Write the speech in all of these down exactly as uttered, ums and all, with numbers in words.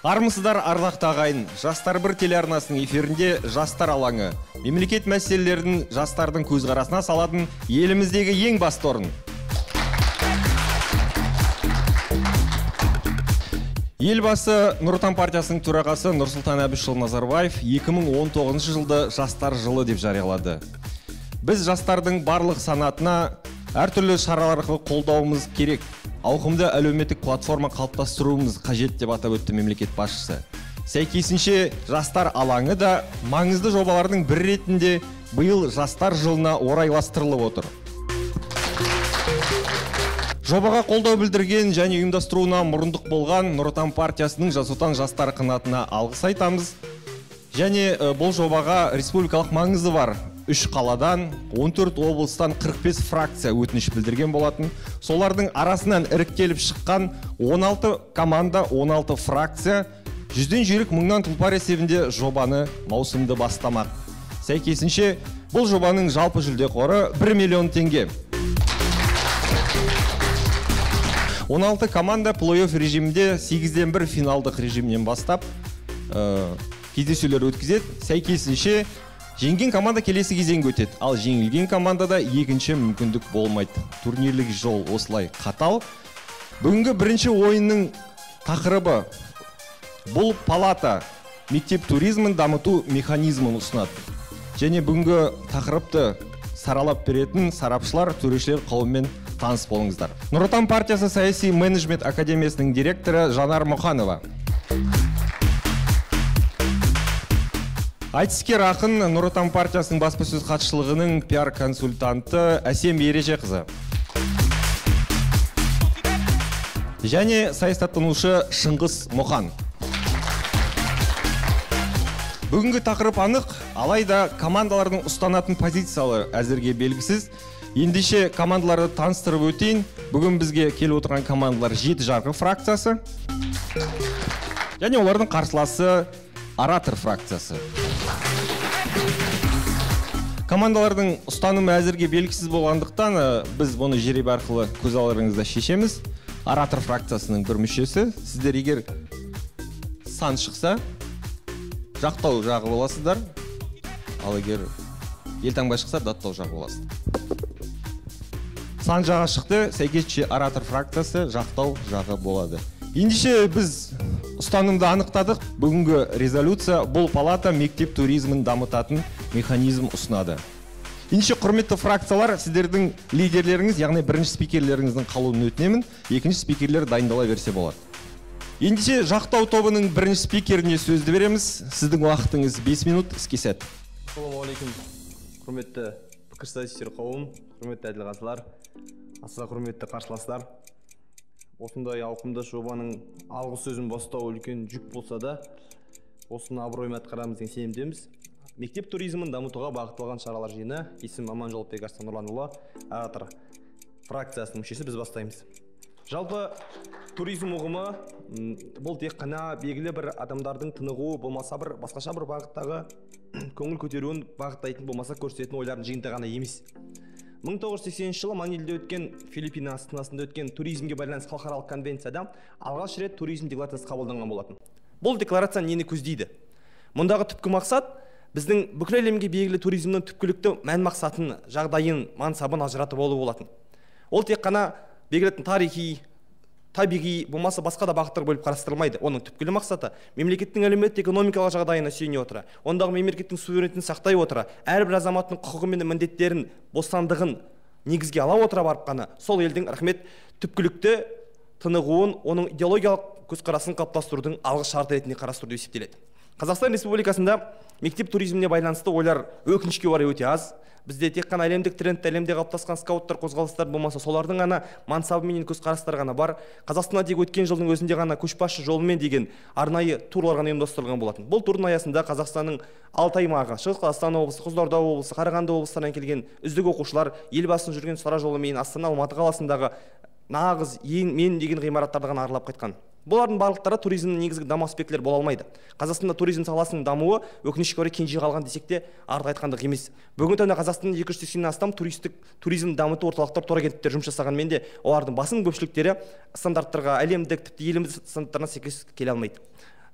Армысыздар, ардақты ағайын. Жастар бір телеарнасының эфирінде жастар алаңы. Мемлекет мәселелерін жастардың көзқарасына салатын еліміздегі ең басты орын. Елбасы Нұр Отан партиясының төрағасы Нұрсұлтан Әбішұлы Назарбаев екі мың он тоғызыншы жылды жастар жылы деп жариялады. Біз жастардың барлық санатына әртүрлі шаралар арқылы қолдауымыз керек. Ауқымды әлеуметтік платформа қалыптастыруымыз қажет деп атап өтті мемлекет басшысы. Сәйкесінше жастар алаңы да маңызды жобалардың бір ретінде биыл жастар жылына орайластырылып отыр. Жобаға қолдау білдірген және ұйымдастыруына мұрындық болған Нұр Отан партиясының Жас Отан жастар қанатына алғыс айтамыз. Және бұл жобаға республикалық маңызы бар үш қаладан, он төрт облыстан қырық бес фракция өтініш білдірген болатын. Солардың арасынан іріктеліп шыққан он алты команда, он алты фракция жүзден жүйрік мыңнан тұлпар есебінде жобаны маусымды бастамақ. Сәйкесінше бұл жобаның жалпы жүлде қоры бір миллион теңге. он алты команда плей-офф режимінде сегізден бір финалдық режимнен бастап кездесулер өткізеді. Сәйкесінше жеңген команда келесі кезеңге өтеді, ал жеңілген командада екінші мүмкіндік болмайды. Турнирлік жол осылай қатал. Бүгінгі бірінші ойынның тақырыбы бұл палата мектеп туризмін дамыту механизмін ұсынады. Және бүгінгі тақырыпты саралап беретін сарапшылар, төрешілер қауыммен таныс болыңыздар. Нұр Отан партиясы саяси менеджмент академиясының директоры Жанар Мұханова. Айтыскер ақын Нұр Отан партиясының баспасөз хатшылығының пиар консультанты Әсем Ережеқызы. Және саясаттанушы Шыңғыс Мұхан. Бүгінгі тақырып анық, алайда командалардың ұстанатын позициялы әзірге белгісіз. Ендеше командаларды таныстырып өтейін. Бүгін бізге келіп отырған командалар жеті жарғы фракциясы. Және олардың қарсыласы оратор фракциясы. Командалардың ұстанымы әзірге белгісіз болғандықтан біз бұны жеребе арқылы көз аларыңызда шешеміз. Оратор фракциясының бір мүшесі. Сіздер егер сан шықса, жақтау жағы боласыздар. Ал егер елтаңбай шықса, даттау жағы боласыздар. Сан жағы шықты, сәйкесінше оратор фракциясы жақтау жағы болады. Ендеше біз ұстанымды анықтадық. Бүгінгі резолюция бұл палата мектеп туризмін дамытатын механизм ұсынады. Ендеше құрметті фракциялар, сіздердің лидерлеріңіз, яғни бірінші спикерлеріңіздің қалуын өтінемін, екінші спикерлер дайындала берсе болады. Ендеше жақтау тобының бірінші спикеріне сөзді береміз. Сіздің уақытыңыз бес минут, іске сәт. Ассалаумағалейкум, құрметті пікірсайыстер қауым, құрметті әділқазылар, аса құрметті қарсыластар. Осындай ауқымды жобаның алғы сөзін бастау үлкен жүк болса да, осыны абыроймен атқарамыз деген сенімдеміз. Мектеп туризмін дамытуға бағытталған шаралар жиыны, есім Аманжоловбек Арыстан Нұрланұлы, оратор фракциясының мүшесі, біз бастаймыз. Жалпы туризм ұғымы бұл тек қана белгілі бір адамдардың тынығуы болмаса бір басқаша бір бағыттағы көңіл көтеруін бағыттайтын болмаса көрсететін ойлардың жиынтығы ғана емес. мың тоғыз жүз сексенінші жылы Манилде өткен Филиппин астанасында өткен туризмге байланысты халықаралық конвенцияда алғаш рет туризм декларациясы қабылданған болатын. Бұл декларация нені көздейді? Мұндағы түпкі мақсат біздің бүкіл әлемге белгілі туризмнің түпкілікті мән мақсатын, жағдайын, мансабын ажыратып алу болатын. Ол тек қана белгілі тарихи, табиғи, болмаса басқа да бағыттар бөліп қарастырылмайды. Оның түпкілі мақсаты мемлекеттің әлеуметтік экономикалық жағдайына сүйене отыра, ондағы мемлекеттің суверенитетін сақтай отыра, әрбір азаматтың құқығы мен міндеттерін, бостандығын негізге ала отыра барып қана сол елдің рахмет түпкілікті тынығуын, оның идеологиялық көзқарасын қалыптастырудың алғы шарты ретінде қарастыру деп есептеледі. Қазақстан Республикасында мектеп туризміне байланысты ойлар өкінішке орай өте аз. Бізде тек қана әлемдік трендті, әлемде қалыптасқан скауттар, қозғалыстар болмаса, солардың ғана мансабы мен көзқарастары ғана бар. Қазақстанда тек өткен жылдың өзінде ғана көшбасшы жолымен деген арнайы турлар ғана ұйымдастырылған болатын. Бұл турдың аясында Қазақстанның алты аймағы, Шығыс Қазақстан облысы, Қызылорда облысы, Қарағанды облыстарынан келген үздік оқушылар елбасының жүрген сара жолымен Астана, Алматы қаласындағы нағыз мен деген ғимараттарды ғана аралап қайтқан. Бұлардың барлықтары туризмнің негізгі даму аспектілері бола алмайды. Қазақстанда туризм саласының дамуы өкінішке орай кенже қалған десек те артық айтқандық емес. Бүгінгі таңда Қазақстанда екі жүз сексеннен астам туристік туризм дамыту орталықтар, турагенттер жұмыс жасағанмен де олардың басым көпшіліктері стандарттарға, әлемдік, тіпті еліміз стандарттарына сәйкес келе алмайды.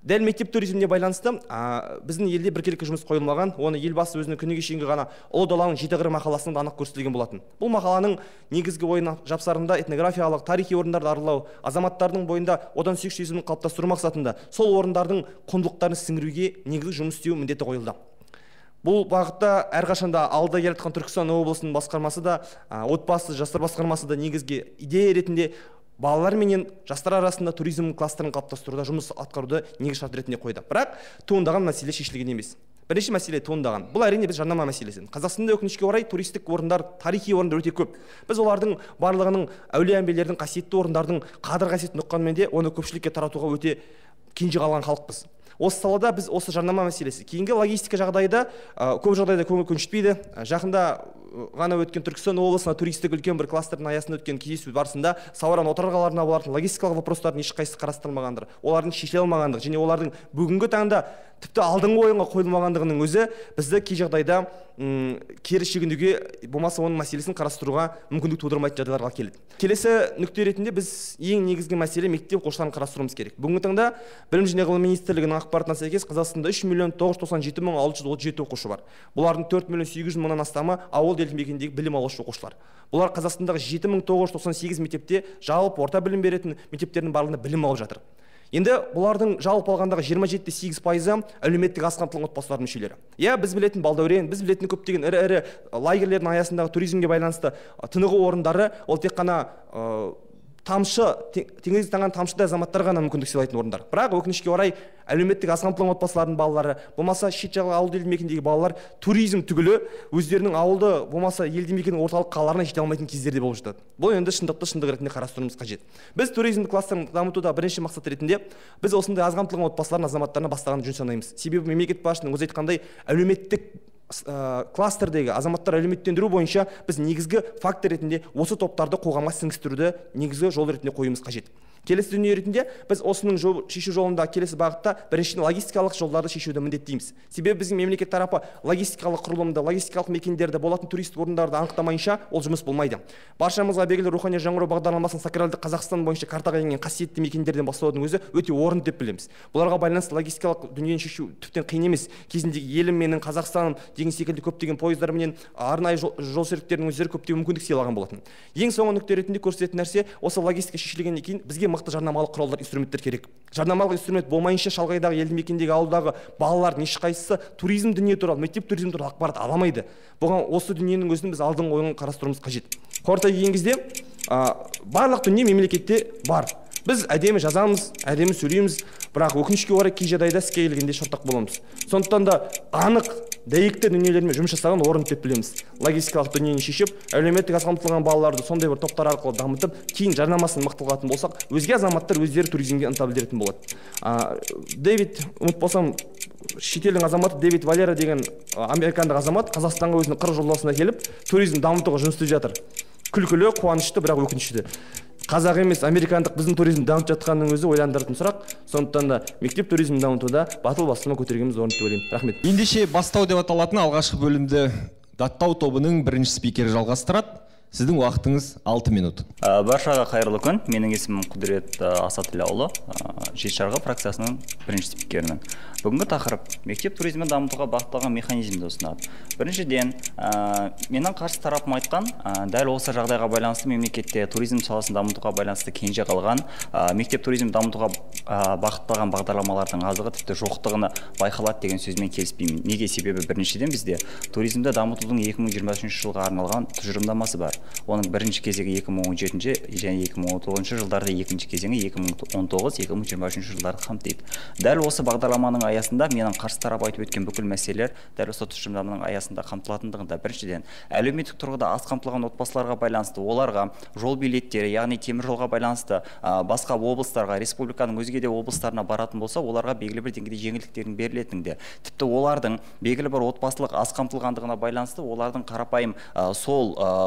Дәл мектеп туризміне байланысты біздің елде біркелкі жұмыс қойылмаған, оны елбасы өзінің күні кешегі ғана Ұлы даланың жеті қыры мақаласында анық көрсетілген болатын. Бұл мақаланың негізгі ойын жапсарында этнографиялық, тарихи орындарды аралау, азаматтардың бойында одан сүйікті сезімін қалыптастыру мақсатында сол орындардың құндылықтарын сіңіруге негізгі жұмыс істеу міндеті қойылды. Бұл бағытта әрқашанда алда келе жатқан Түркістан облысының басқармасы да, отбасы, жастар басқармасы да негізгі идея ретінде балалар менен жастар арасында туризм кластерін қалыптастыруда жұмыс атқаруды негізгі шарт ретінде қойды. Бірақ туындаған мәселе шешілген емес. Бірінші мәселе туындаған. Бұл әрине біз жарнама мәселесі. Қазақстанда өкінішке орай туристік орындар, тарихи орындар өте көп. Біз олардың барлығының әулие әмбелердің қасиетті орындардың қадір қасиетін ұққанмен де оны көпшілікке таратуға өте кенже қалған халықпыз. Осы салада біз осы жарнама мәселесі. Кейінгі логистика жағдайда көп жағдайда көңіл көншітпейді. Жақында ғана өткен Түркістан облысына туристік үлкен бір кластердің аясында өткен кездесу барысында Сауыран отырғаларына болатын логистикалық вопростардың ешқайсысы қарастырылмағандығы, олардың шешіле алмағандығы және олардың бүгінгі таңда тіпті алдыңғы ойынға қойылмағандығының өзі бізді кей жағдайда кері шегінуге, болмаса оның мәселесін қарастыруға мүмкіндік тудырмайтын жағдайларға келеді. Келесі нүкте ретінде біз ең негізгі мәселе мектеп оқушыларын қарастыруымыз керек. Бүгінгі таңда білім және ғылым министрлігінің ақпаратына сәйкес Қазақстанда үш миллион тоғыз жүз тоқсан жеті мың алты жүз отыз жеті оқушы бар. Бұлардың төрт миллион сегіз жүз мыңнан астамы ауыл елді мекеніндегі білім алушы оқушылар. Бұлар Қазақстандағы жеті мың тоғыз жүз тоқсан сегіз мектепте жалпы орта білім беретін мектептердің барлығында білім алып жатыр. Енді бұлардың жалпы алғандағы жиырма жеті де сегіз пайызы әлеуметтік аз қамтылған отбасылардың мүшелері. Иә, біз білетін Балдәурен, біз білетін көптеген ірі-ірі лагерлердің аясындағы туризмге байланысты тынығу орындары, ол тек қана тамшы, теңіз таңған тамшыдай азаматтар ғана мүмкіндік сыйлайтын орындар. Бірақ өкінішке орай әлеуметтік аз қамтылған отбасылардың балалары, болмаса шет жағы ауылды елді мекендегі балалар туризм түгілі өздерінің ауылды, болмаса елді мекеннің орталық қалаларына жете алмайтын кездерде болып жатады. Бұл енді шындықты шындық ретінде қарастыруымыз қажет. Біз туризм кластерін дамытуда бірінші мақсат ретінде біз осындай аз қамтылған отбасылардың азаматтарына бастағанды жөн санаймыз. Себебі мемлекет басшысының өзі айтқандай әлеуметтік кластердегі азаматтар әлеуметтендіру бойынша біз негізгі фактор ретінде осы топтарды қоғамға сіңістіруді негізгі жол ретінде қоюымыз қажет. Келесі дүние ретінде біз осының шешу жолында келесі бағытта біріншіден логистикалық жолдарды шешуді міндеттейміз. Себебі біздің мемлекет тарапы логистикалық құрылымды, логистикалық мекендерді, болатын турист орындарды анықтамайынша ол жұмыс болмайды. Баршамызға белгілі рухани жаңғыру бағдарламасының сакралды Қазақстан бойынша картаға енген қасиетті мекендерден бастаудың өзі өте орынды деп білеміз. Бұларға байланысты логистикалық дүниені шешу тіптен қиын емес. Кезіндегі елім менің Қазақстаным деген секілді көптеген пойыздарменен арнайы жол серіктерінің өздері көптеген мүмкіндік сыйлаған болатын. Ең соңғы нүкте ретінде көрсететін нәрсе осы логистика шешілгеннен кейін бізге мықты жарнамалық құралдар, инструменттер керек. Жарнамалық инструмент болмайынша шалғайдағы елді мекендегі ауылдағы балалардың ешқайсысы туризм дүние туралы, мектеп туризм туралы ақпарат аламайды. Бұған осы дүниенің өзін біз алдыңғы ойын қарастыруымыз қажет. Қорыта келген кезде барлық дүние мемлекетте бар. Біз әдемі жазамыз, әдемі сөйлейміз, бірақ өкінішке орай кей жағдайда іске келгенде шортақ боламыз. Сондықтан да анық, дәйекті дүниелермен жұмыс жасаған орын деп білеміз. Логистикалық дүниені шешіп, әлеуметтік аз қамтылған балаларды сондай бір топтар арқылы дамытып, кейін жарнамасын мықтылатын болсақ, өзге азаматтар өздері туризмге ынта білдіретін болады. Дэвид, ұмытпасам, шетелдің азаматы Дэвид Валера деген американдық азамат Қазақстанға өзінің қырық жолдасына келіп, туризм дамытуға жұмыс істеп жатыр. Күлкілі, қуанышты, бірақ өкінішті. Қазақ емес, американдық біздің туризм дамытып жатқанның өзі ойландыратын сұрақ. Сондықтан да мектеп туризмін дамытуда батыл бастама көтергеніміз орынды деп ойлаймын. Рахмет. Ендеше бастау деп аталатын алғашқы бөлімді даттау тобының бірінші спикері жалғастырады. Сіздің уақытыңыз алты минут. Баршаға қайырлы күн. Менің есімім Құдірет Асатіллаұлы, жеті жарғы фракциясының бірінші спикерімін. Бүгінгі тақырып мектеп туризмін дамытуға бағытталған механизмді ұсынады. Біріншіден, менің қарсы тарапым айтқан, дәл осы жағдайға байланысты мемлекетте туризм саласын дамытуға байланысты кенже қалған, мектеп туризм дамытуға бағытталған бағдарламалардың азығы тіпті жоқтығына байқалады деген сөзмен келіспеймін. Неге? Себебі біріншіден бізде туризмді дамытудың екі мың жиырма үшінші жылға арналған тұжырымдамасы бар. Оның бірінші кезегі екі мың он жетінші және екі мың он тоғызыншы жылдарда, екінші кезеңі екі мың он тоғыз екі мың жиырма үшінші жылдарды қамтиды. Дәл осы бағдарламаның аясында менің қарсы тарап айтып өткен бүкіл мәселелер дәл осы тұжырымдаманың аясында қамтылатындығында біріншіден әлеуметтік тұрғыда аз қамтылған отбасыларға байланысты оларға жол билеттері, яғни темір жолға байланысты басқа облыстарға, республиканың өзге де облыстарына баратын болса, оларға белгілі бір деңгейде жеңілдіктердің берілетінінде, тіпті олардың белгілі бір отбасылық аз қамтылғандығына байланысты олардың қарапайым сол турист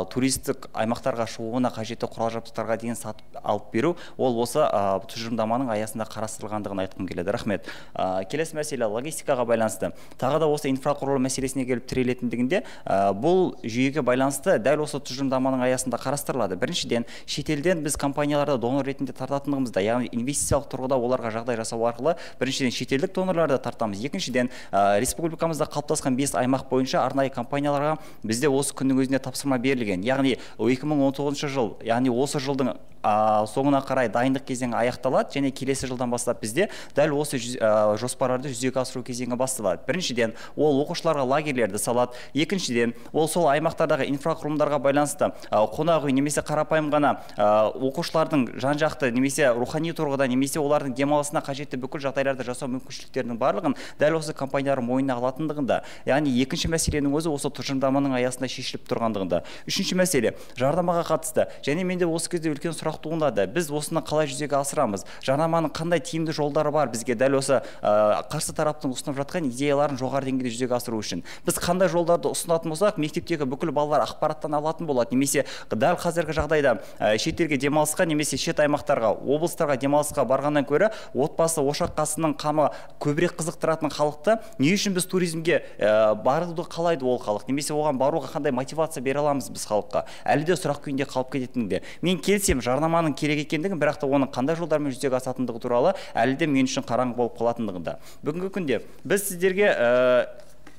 туристік аймақтарға шығуына қажетті құрал жабдықтарға дейін сатып алып беру, ол осы ә, тұжырымдаманың аясында қарастырылғандығын айтқым келеді. Рахмет. Ә, келесі мәселе логистикаға байланысты. Тағы да осы инфрақұрылым мәселесіне келіп тірелетіндігінде, ә, бұл жүйеге байланысты дәл осы тұжырымдаманың аясында қарастырылады. Біріншіден, шетелден біз компанияларды донор ретінде тартатындығымызда, яғни инвестициялық тұрғыда оларға жағдай жасау арқылы біріншіден шетелдік донорларды тартамыз. Екіншіден, ә, республикамызда қалыптасқан бес аймақ бойынша арнайы компанияларға бізде осы күннің өзіне тапсырма берілген. Яғни екі мың он тоғызыншы жыл, яғни осы жылдың ә, соңына қарай дайындық кезеңі аяқталады, және келесі жылдан бастап бізде дәл осы ә, жоспарларды жүзеге асыру кезеңі басталады. Біріншіден, ол оқушыларға лагерлерді салады. Екіншіден, ол сол аймақтардағы инфрақұрылымдарға байланысты ә, қонақ үй немесе қарапайым ғана ә, оқушылардың жан-жақты немесе рухани тұрғыда немесе олардың демалысына қажетті бүкіл жағдайларды жасау мүмкіншіліктерінің барлығын дәл осы компаниялар мойнына алатындығында. Яғни екінші мәселенің өзі осы тұжырымдаманың аясында шешіліп тұрғандығында. Үшінші мәселе жарнамаға қатысты. Және менде осы кезде үлкен сұрақ туындады. Біз осыны қалай жүзеге асырамыз? Жарнаманың қандай тиімді жолдары бар бізге дәл осы ә, қарсы тараптың ұсынып жатқан идеяларын жоғары деңгейде жүзеге асыру үшін? Біз қандай жолдарды ұсынатын болсақ, мектептегі бүкіл балалар ақпараттан алатын болады, немесе дәл қазіргі жағдайда ә, шетелге демалысқа немесе шет аймақтарға, облыстарға демалысқа барғаннан көрі отбасы ошақ қасының қамы көбірек қызықтыратын халықты не үшін біз туризмге ә, баруды қалайды ол халық, немесе оған баруға қандай мотивация бере аламыз біз халыққа? Әлі де сұрақ күйінде қалып кететінінде. Мен келсем, жарнаманың керек екендігін, бірақ та оның қандай жолдармен жүзеге асатындығы туралы әлі де мен үшін қараңғы болып қалатындығында. Бүгінгі күнде біз сіздерге ә,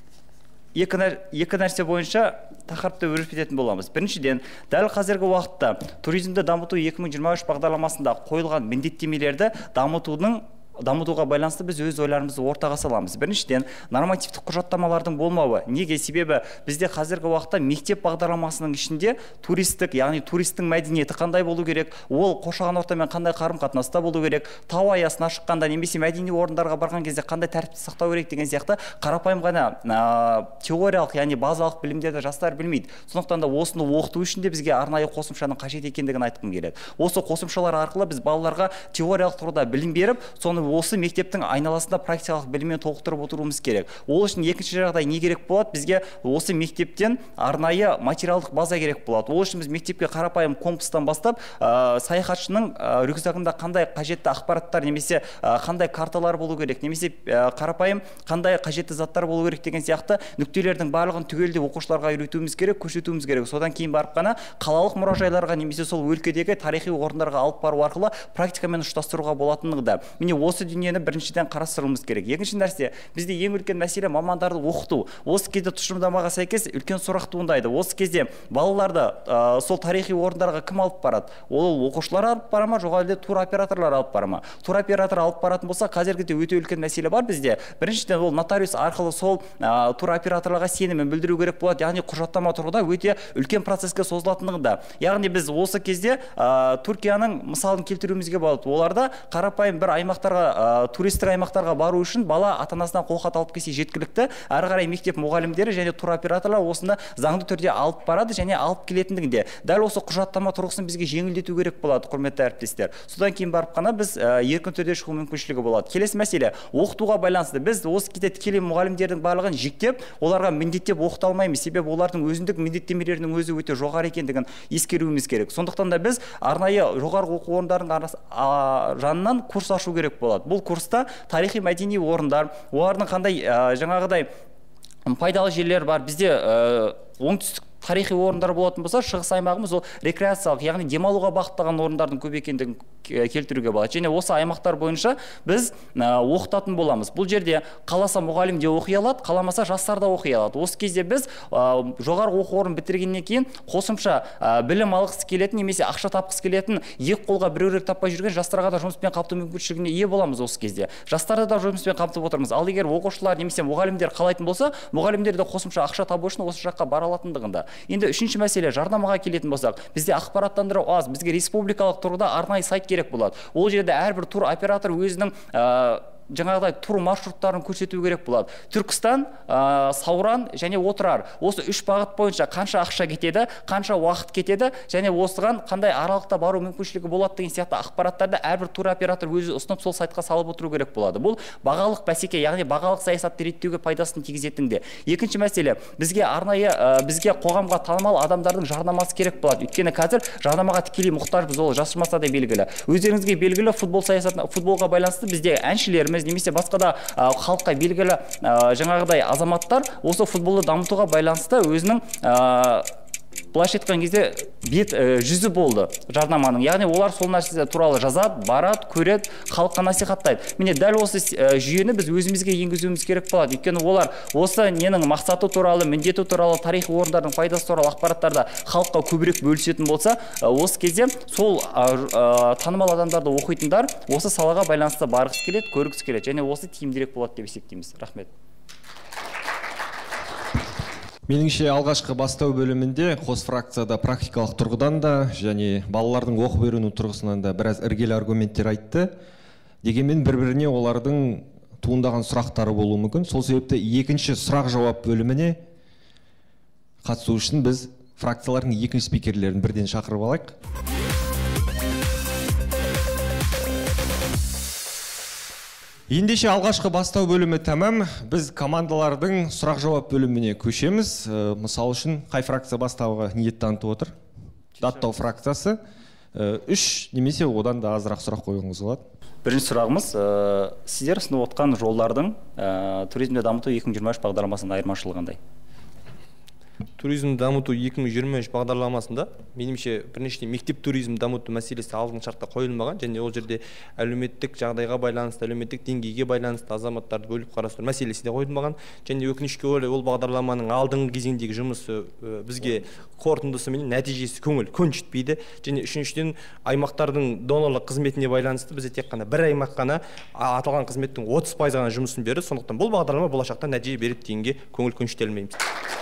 екі, нәр, екі нәрсе бойынша тақырыпты өрбітетін боламыз. Біріншіден, дәл қазіргі уақытта туризмді дамыту екі мың жиырма үш бағдарламасында қойылған міндеттемелерді дамытудың дамытуға байланысты біз өз ойларымызды ортаға саламыз. Біріншіден, нормативтік құжаттамалардың болмауы. Неге? Себебі бізде қазіргі уақытта мектеп бағдарламасының ішінде туристік, яғни туристің мәдениеті қандай болу керек, ол қоршаған ортамен қандай қарым-қатынаста болу керек, тау аясына шыққанда немесе мәдени орындарға барған кезде қандай тәртіпті сақтау керек деген сияқты қарапайым ғана ә, теориялық, яғни базалық білімдерді жастар білмейді. Сондықтан да осыны оқыту үшін де бізге арнайы қосымшаның қажет екендігін айтқым келеді. Осы қосымшалар арқылы біз балаларға теориялық тұрғыда білім беріп, соны осы мектептің айналасында практикалық біліммен толықтырып отыруымыз керек. Ол үшін екінші жағдай не керек болады? Бізге осы мектептен арнайы материалдық база керек болады. Ол үшін біз мектепке қарапайым компастан бастап, ә, саяхатшының ә, рюкзагында қандай қажетті ақпараттар немесе ә, қандай карталар болу керек, немесе ә, қарапайым қандай қажетті заттар болу керек деген сияқты нүктелердің барлығын түгелдеп оқушыларға үйретуіміз керек, көрсетуіміз керек. Содан кейін барып қана қалалық мұражайларға немесе сол өлкедегі тарихи орындарға алып бару арқылы практикамен ұштастыруға болатындығында. Міне осы дүниені біріншіден қарастыруымыз керек. Екінші нәрсе, бізде ең үлкен мәселе мамандарды оқыту. Осы кезде тұжырымдамаға сәйкес үлкен сұрақ туындайды. Осы кезде балаларды ә, сол тарихи орындарға кім алып барады? Ол оқушылар алып бара ма, жоқ әлде тур операторлар алып бара ма? Тур оператор алып баратын болса, қазіргіде өте үлкен мәселе бар бізде. Біріншіден, ол нотариус арқылы сол ә, тур операторларға сенімін білдіру керек болады. Яғни құжаттама тұрғыда өте үлкен процеске созылатындығында. Яғни біз осы кезде ә, Түркияның мысалын келтіруімізге болады. Оларда қарапайым бір аймақтарға ә, туристік аймақтарға бару үшін бала ата-анасынан қолхат алып келсе жеткілікті. Әрі қарай мектеп мұғалімдері және тур операторлар осыны заңды түрде алып барады және алып келетіндігінде. Дәл осы құжаттама тұрғысын бізге жеңілдету керек болады, құрметті әріптестер. Содан кейін барып қана біз ә, еркін түрде шығу мүмкіншілігі болады. Келесі мәселе, оқытуға байланысты. Біз осы кезде тікелей мұғалімдердің барлығын жіктеп, оларға міндеттеп оқыта алмаймыз. Себебі олардың өзіндік міндеттемелерінің өзі өте жоғары екендігін ескеруіміз керек. Сондықтан да біз арнайы жоғарғы оқу орындарының жанынан курс ашу керек болады. Бұл курста тарихи мәдени орындар, олардың қандай ә, жаңағыдай пайдалы жерлер бар. Бізде ә, оңтүстік тарихи орындар болатын болса, шығыс аймағымыз ол рекреациялық, яғни демалуға бағытталған орындардың көп екендігін келтіруге болады. Және осы аймақтар бойынша біз ә, оқытатын боламыз. Бұл жерде қаласа мұғалім де оқи алады, қаламаса жастар да оқи алады. Осы кезде біз ә, жоғарғы оқу орнын бітіргеннен кейін қосымша ә, білім алғысы келетін немесе ақша тапқысы келетін, екі қолға біреурек таппай жүрген жастарға да жұмыспен қамту мүмкіншілігіне ие боламыз осы кезде. Жастарды да жұмыспен қамтып отырмыз. Ал егер оқушылар немесе мұғалімдер қалайтын болса, мұғалімдер де қосымша ақша табу үшін осы жаққа бара алатындығында. Енді үшінші мәселе, жарнамаға келетін болсақ, бізде ақпараттандыру аз, бізге республикалық тұрғыда арнайы сайт керек болады. Ол жерде әрбір тур оператор өзінің ә, жаңағыдай тур маршруттарын көрсету керек болады. Түркістан, ә, Сауран және Отырар. Осы үш бағыт бойынша қанша ақша кетеді, қанша уақыт кетеді, және осыған қандай аралықта бару мүмкіншілігі болады деген сияқты ақпараттарды әрбір туроператор өзі ұсынып сол сайтқа салып отыру керек болады. Бұл бағалық бәсеке, яғни бағалық саясатты реттеуге пайдасын тигізетінде. Екінші мәселе, бізге арнайы, ә, бізге қоғамға танымал адамдардың жарнамасы керек болады. Өйткені қазір жарнамаға тікелей мұқтажбыз, ол жасырмаса да белгілі. Өздеріңізге белгілі футбол саясатына, футболға байланысты бізде әншілеріміз немесе басқа да ә, халыққа белгілі ә, жаңағыдай азаматтар осы футболды дамытуға байланысты өзінің ә, былайша айтқан кезде бет ә, жүзі болды жарнаманың. Яғни олар сол нәрсе туралы жазады, барады, көреді, халыққа насихаттайды. Міне дәл осы ә, жүйені біз өзімізге енгізуіміз керек болады. Өйткені олар осы ненің мақсаты туралы, міндеті туралы, тарихи орындардың пайдасы туралы ақпараттарда халыққа көбірек бөлісетін болса, ә, осы кезде сол ә, ә, танымал адамдарды оқитындар осы салаға байланысты барғысы келеді, көргісі келеді, және осы тиімдірек болады деп есептейміз. Рахмет. Меніңше алғашқы бастау бөлімінде қос фракцияда практикалық тұрғыдан да және балалардың оқып үйрену тұрғысынан да біраз іргелі аргументтер айтты. Дегенмен бір-біріне олардың туындаған сұрақтары болуы мүмкін. Сол себепті екінші сұрақ жауап бөліміне қатысу үшін біз фракциялардың екінші спикерлерін бірден шақырып алайық. Ендеше алғашқы бастау бөлімі тәмам, біз командалардың сұрақ-жауап бөліміне көшеміз. Мысал үшін, қай фракция бастауға ниет танытып отыр? Даттау фракциясы. Үш немесе одан да азырақ сұрақ қойғыңыз болады. Бірінші сұрағымыз, сіздер ұсынып отқан жолдардың туризмді дамыту екі мың жиырма үш бағдарламасының айырмашылығы қандай? Туризм дамыту екі мың жиырма үш бағдарламасында меніңше біріншіден мектеп туризм дамыту мәселесі алдыңғы шартта қойылмаған, және ол жерде әлеуметтік жағдайға байланысты, әлеуметтік деңгейге байланысты азаматтарды бөліп қарастыру мәселесі де қойылмаған, және өкінішке орай ол бағдарламаның алдыңғы кезеңдегі жұмысы бізге қорытындысы мен нәтижесі көңіл көншітпейді. Және үшіншіден аймақтардың донорлық қызметіне байланысты бізде тек қана бір аймақ қана аталған қызметтің отыз пайыз ғана жұмысын берді. Сондықтан бұл бағдарлама болашақта нәтиже береді дегенге көңіл көншітелмейміз.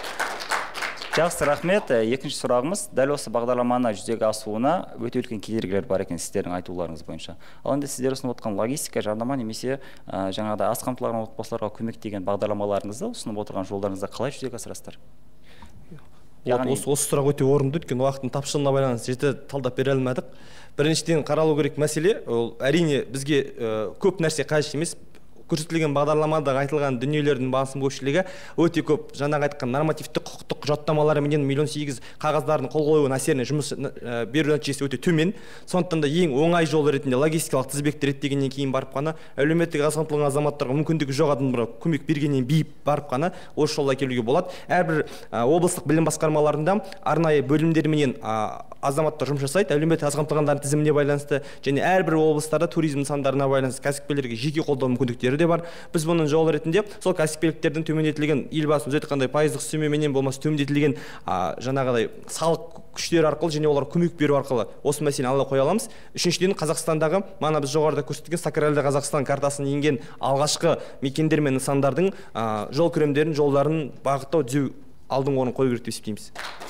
Жақсы, рахмет. Екінші сұрағымыз, дәл осы бағдарламаны жүзеге асуына өте үлкен кедергілер бар екен сіздердің айтуларыңыз бойынша. Ал енді сіздер ұсынып отқан логистика, жарнама немесе ә, жаңағыдай аз қамтылған отбасыларға көмек деген бағдарламаларыңызды ұсынып отырған жолдарыңызды қалай жүзеге асырасыздар? Яғни... Осы, осы сұрақ өте орынды, өйткені уақыттың тапшылығына байланысты жете талдап бере алмадық. Біріншіден қаралу керек мәселе, ол әрине бізге ә, көп нәрсе қажет емес. Көрсетілген бағдарламада айтылған дүниелердің басым көпшілігі өте көп жаңағы айтқан нормативтік құқықтық құжаттамалары менен миллион сегіз қағаздардың қол қоюының әсеріне жұмыс беру нәтижесі өте төмен. Сондықтан да ең оңай жол ретінде логистикалық тізбекті реттегеннен кейін барып қана әлеуметтік аз қамтылған азаматтарға мүмкіндігі жоқ адамдарға көмек бергеннен бейіп барып қана осы жолға келуге болады. Әрбір облыстық білім басқармаларында арнайы бөлімдерменен азаматтар жұмыс жасайды, әлеуметтік аз қамтылғандардың тізіміне байланысты, және әрбір облыстарда туризм нысандарына байланысты кәсіпкерлерге жеке қолдау мүмкіндіктері де бар. Біз бұның жолы ретінде сол кәсіпкерліктердің төмендетілген, елбасымыз айтқандай пайыздық үстемеменен болмаса төмендетілген жаңағыдай салық күштері арқылы және оларға көмек беру арқылы осы мәселені алға қоя аламыз. Үшіншіден, Қазақстандағы мана біз жоғарыда көрсетілген сакралды Қазақстан картасына енген алғашқы мекендер мен нысандардың жол күремдерін, жолдарын бағыттау түзеу алдыңғы орын қою керек деп есептейміз.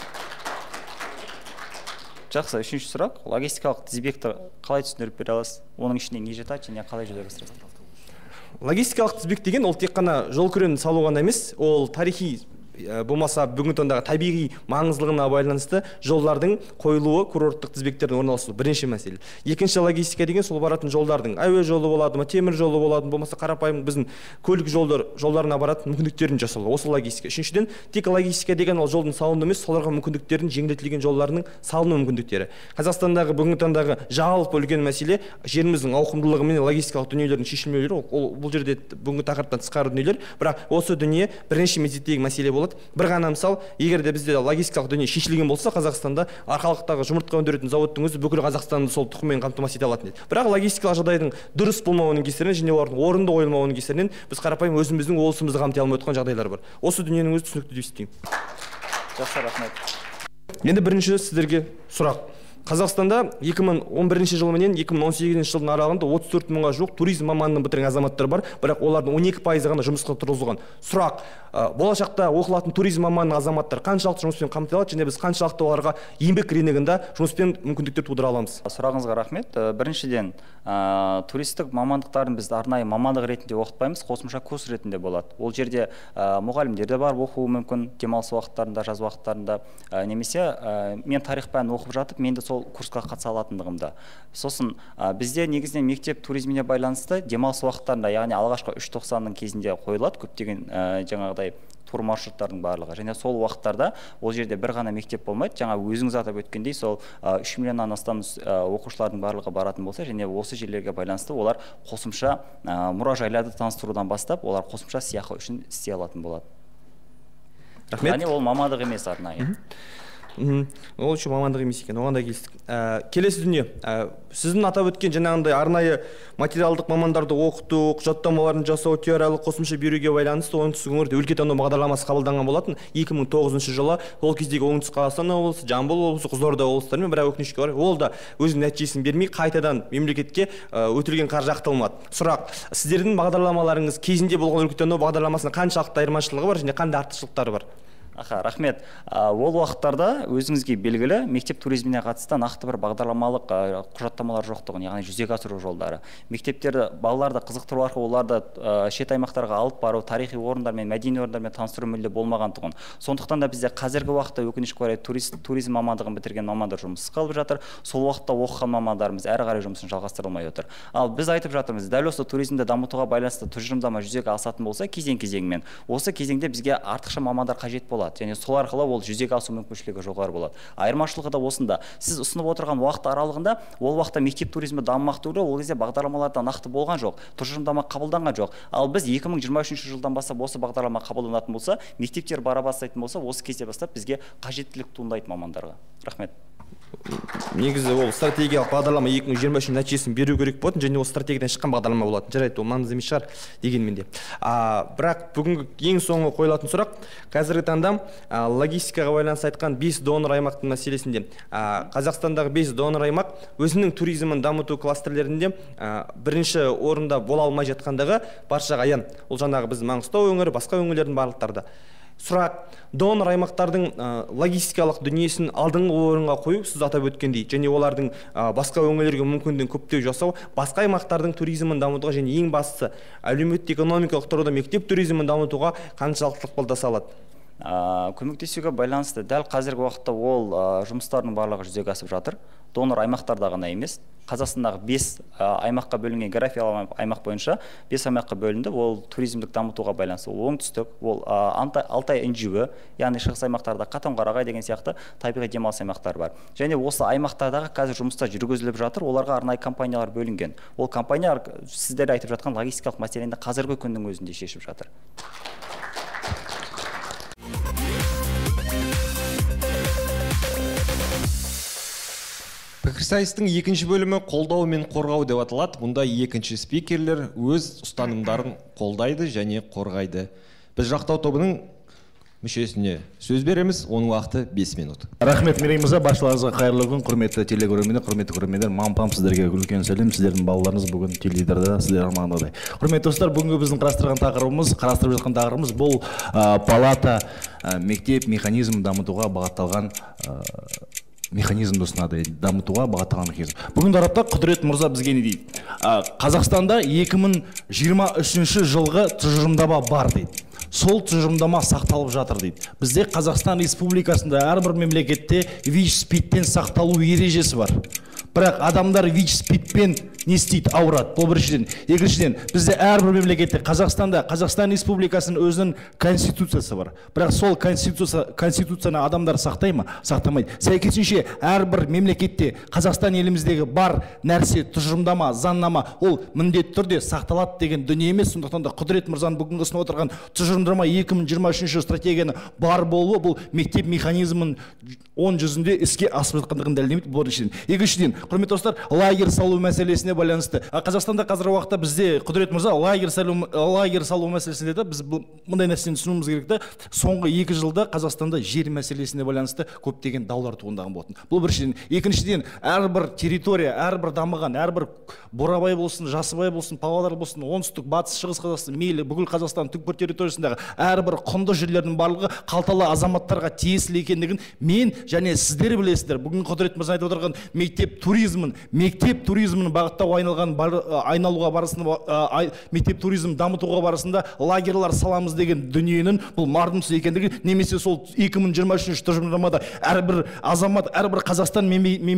Жақсы, үшінші сұрақ, логистикалық тізбекті қалай түсіндіріп бере аласыз? Оның ішінде не жатады және қалай жүзеге асырасыз? Логистикалық тізбек деген ол тек қана жол күрені салу ғана емес, ол тарихи болмаса бүгінгі таңдағы табиғи маңыздылығына байланысты жолдардың қойылуы, курорттық тізбектердің орналасуы бірінші мәселе. Екінші логистика деген сол баратын жолдардың әуе жолы болады ма, темір жолы болады ма, болмаса қарапайым біздің көлік жолдар жолдарына баратын мүмкіндіктерін жасау. Осы логистика. Үшіншіден, тек логистика деген ол жолдың салыну емес, соларға мүмкіндіктердің жеңілдетілген жолдарының салыну мүмкіндіктері. Қазақстандағы бүгінгі таңдағы жалпы үлкен мәселе жеріміздің ауқымдылығы мен логистикалық дүниелердің шешілмеулері. Ол бұл жерде бүгінгі тақырыптан тысқары дүниелер, бірақ осы дүние бірінші мезеттегі мәселе болады. Бір ғана мысал, егер де бізде логистикалық дүние шешілген болса, Қазақстанда арқалықтағы жұмыртқа өндіретін зауыттың өзі бүкіл Қазақстанды сол тұқыммен қамтамасыз ете алатын еді. Бірақ логистикалық жағдайдың дұрыс болмауының кесірінен және олардың орынды қойылмауының кесірінен біз қарапайым өзіміздің облысымызды қамти алмай отқан жағдайлар бар. Осы дүниенің өзі түсінікті деп есептеймін. Жақсы, рахмет. Енді бірінші сіздерге сұрақ. Қазақстанда екі мың он бірінші жыл менен екі мың он сегізінші жылдың аралығында отыз төрт мыңға жуық туризм мамандығын бітірген азаматтар бар, бірақ олардың он екі пайызы ғана жұмысқа тұрғызылған. Сұрақ: болашақта оқылатын туризм мамандығы азаматтар қаншалықты жұмыспен қамтылады және біз қаншалықты оларға еңбек рыногында жұмыспен мүмкіндіктер тудыра аламыз? Сұрағыңызға рахмет. Біріншіден, туристік мамандықтарын біз арнайы мамандық ретінде оқытпаймыз, қосымша курс ретінде болады. Ол жерде мұғалімдер де бар, оқуы мүмкін, демалыс уақыттарында, жаз уақыттарында, немесе мен тарих пәнін оқып жатып, мен де сол курсқа қатыса алатындығымда. Сосын бізде негізінен мектеп туризміне байланысты демалыс уақыттарында, яғни алғашқы үш тоқсанның кезінде қойылады көптеген жаңағыдай тур маршруттардың барлығы. Және сол уақыттарда ол жерде бір ғана мектеп болмайды. Жаңа өзіңіз атап өткендей, сол үш миллионнан астам оқушылардың барлығы баратын болса, және осы жерлерге байланысты олар қосымша мұражайларды таныстырудан бастап, олар қосымша сыйақы үшін істей алатын болады. Рахмет. Яғни ол мамандық емес арнайы. Ол үшін мамандық емес екен, оған да келістік. Келесі дүние, сіздің атап өткен жаңағындай арнайы материалдық мамандарды оқыту, құжаттамаларын жасау, теориялық қосымша беруге байланысты оңтүстік өңірде өлкетану бағдарламасы қабылданған болатын екі мың тоғызыншы жылы. Ол кездегі оңтүстік қазақстан облысы, жамбыл облысы, қызылорда облыстарымен, бірақ өкінішке орай ол да өзінің нәтижесін бермей, қайтадан мемлекетке өтілген қаржы ақталмады. Сұрақ: сіздердің бағдарламаларыңыз кезінде болған өлкетану бағдарламасына қаншалықты айырмашылығы бар және қандай артықшылықтары бар? Аха, рахмет. Ол уақыттарда өзіңізге белгілі мектеп туризміне қатысты нақты бір бағдарламалық құжаттамалар жоқтығын, яғни жүзеге асыру жолдары. Мектептерді, балаларды қызықтыру арқылы оларды шет аймақтарға алып бару, тарихи орындармен, мәдени орындармен таныстыру мүлде болмағандығын. Сондықтан да бізде қазіргі уақытта өкінішке орай туризм мамандығын бітірген мамандар жұмыссыз қалып жатыр. Сол уақытта оқыған мамандарымыз әрі қарай жұмысын жалғастырылмай отыр. Ал біз айтып жатырмыз, дәл осы туризмді дамытуға байланысты тұжырымдама жүзеге асатын болса, кезең-кезеңмен осы кезеңде бізге артықша мамандар қажет болады. Және сол арқылы ол жүзеге асу мүмкіншілігі жоғары болады. Айырмашылығы да осында. Сіз ұсынып отырған уақыт аралығында ол уақытта мектеп туризмі дамымақ түгілі, ол кезде бағдарламаларда нақты болған жоқ, тұжырымдама қабылданған жоқ. Ал біз екі мың жиырма үшінші жылдан бастап осы бағдарлама қабылданатын болса, мектептер бара бастайтын болса, осы кезде бастап бізге қажеттілік туындайды мамандарға. Рахмет. Негізі ол стратегиялық бағдарлама екі мың жиырма үшін нәтижесін беру керек болатын, және ол стратегиядан шыққан бағдарлама болатын. Жарайды, ол маңызды емес шығар дегенмен де. Бірақ бүгінгі ең соңғы қойылатын сұрақ: қазіргі таңда логистикаға байланысты айтқан бес донор аймақтың мәселесінде Қазақстандағы бес донор аймақ өзінің туризмін дамыту кластерлерінде бірінші орында бола алмай жатқандығы баршаға аян. Ол жаңағы біз Маңғыстау өңірі, басқа өңірлердің барлықтарда. Сұрақ: донор аймақтардың логистикалық дүниесін алдыңғы орынға қою, сіз атап өткендей, және олардың басқа өңірлерге мүмкіндігін көптеу жасау, басқа аймақтардың туризмін дамытуға және ең бастысы әлеуметтік экономикалық тұрғыда мектеп туризмін дамытуға қаншалықты ықпалдаса алады? Көмектесуге байланысты дәл қазіргі уақытта ол жұмыстардың барлығы жүзеге асып жатыр. Донор аймақтарда ғана емес, Қазақстандағы бес аймаққа бөлінген географиялық аймақ бойынша бес аймаққа бөлінді. Ол туризмдік дамытуға байланысты. Ол оңтүстік, ол Алтай Інжуі, яғни шығыс аймақтарда Қатон-Қарағай деген сияқты табиғи демалыс аймақтары бар. Және осы аймақтардағы қазір жұмыстар жүргізіліп жатыр. Оларға арнайы компаниялар бөлінген. Ол компаниялар сіздер айтып жатқан логистикалық мәселені қазіргі күннің өзінде шешіп жатыр. Пікірсайыстың екінші бөлімі қолдау мен қорғау деп аталады. Мұнда екінші спикерлер өз ұстанымдарын қолдайды және қорғайды. Біз жақтау тобының мүшесіне сөз береміз, оның уақыты бес минут. Рахмет Мерей мырза, баршаларыңызға қайырлы күн, құрметті телекөрермендер, құрметті көрермендер, мам-пам сіздерге үлкен сәлем, сіздердің балаларыңыз бүгін теледидарда сіздер армандағандай. Құрметті достар, бүгінгі біздің қарастырған тақырыбымыз, қарастырып жатқан тақырыбымыз бұл палата мектеп механизмін дамытуға бағытталған механизмді ұсынады, дамытуға бағытталған механизм. Бүгін тарапта Құдірет мырза бізге не дейді? Қазақстанда екі мың жиырма үшінші жылғы тұжырымдама бар дейді. Сол тұжырымдама сақталып жатыр дейді. Бізде Қазақстан Республикасында әрбір мемлекетте ВИЧ-СПИДтен сақталу ережесі бар. Бірақ адамдар ВИЧ-СПИДпен не істейді? Ауырады. Бұл біріншіден. Екіншіден, бізде әрбір мемлекетте Қазақстанда Қазақстан Республикасының өзінің конституциясы бар. Бірақ сол конституция, конституцияны адамдар сақтай ма? Сақтамайды. Сәйкесінше әрбір мемлекетте Қазақстан еліміздегі бар нәрсе, тұжырымдама, заңнама ол міндетті түрде сақталады деген дүние емес. Сондықтан да Құдірет мырзаның бүгінгі ұсынып отырған тұжырымдама екі мың жиырма үшінші стратегияны бар болуы бұл мектеп механизмін он жүзінде іске асып жатқандығын дәлелдемейді. Бұл біріншіден. Екіншіден, құрметті достар, лагерь салу мәселесіне байланысты. Қазақстанда қазіргі уақытта бізде Құдірет мырза лагерь салу, лагерь салу мәселесінде де біз мындай нәрсені түсінуіміз керек та, соңғы екі жылда Қазақстанда жер мәселесіне байланысты көптеген даулар туындаған болатын. Бұл біріншіден. Екіншіден, әрбір территория, әрбір дамыған, әрбір Борабай болсын, Жасыбай болсын, Павлодар болсын, оңтүстік, батыс, шығыс Қазақстан, мейлі бүкіл Қазақстан түкпір территориясындағы әрбір құнды жерлердің барлығы қалталы азаматтарға тиесілі екендігін мен және сіздер білесіздер. Бүгін Құдірет мырза айтып отырған мектеп туризмін, мектеп туризмін бағыттауға айналған айналуға барысында, мектеп туризм дамытуға барысында лагерлар саламыз деген дүниенің бұл мардымсыз екендігін, немесе сол екі мың жиырма үшінші тұжырымдамада әрбір азамат, әрбір Қазақстан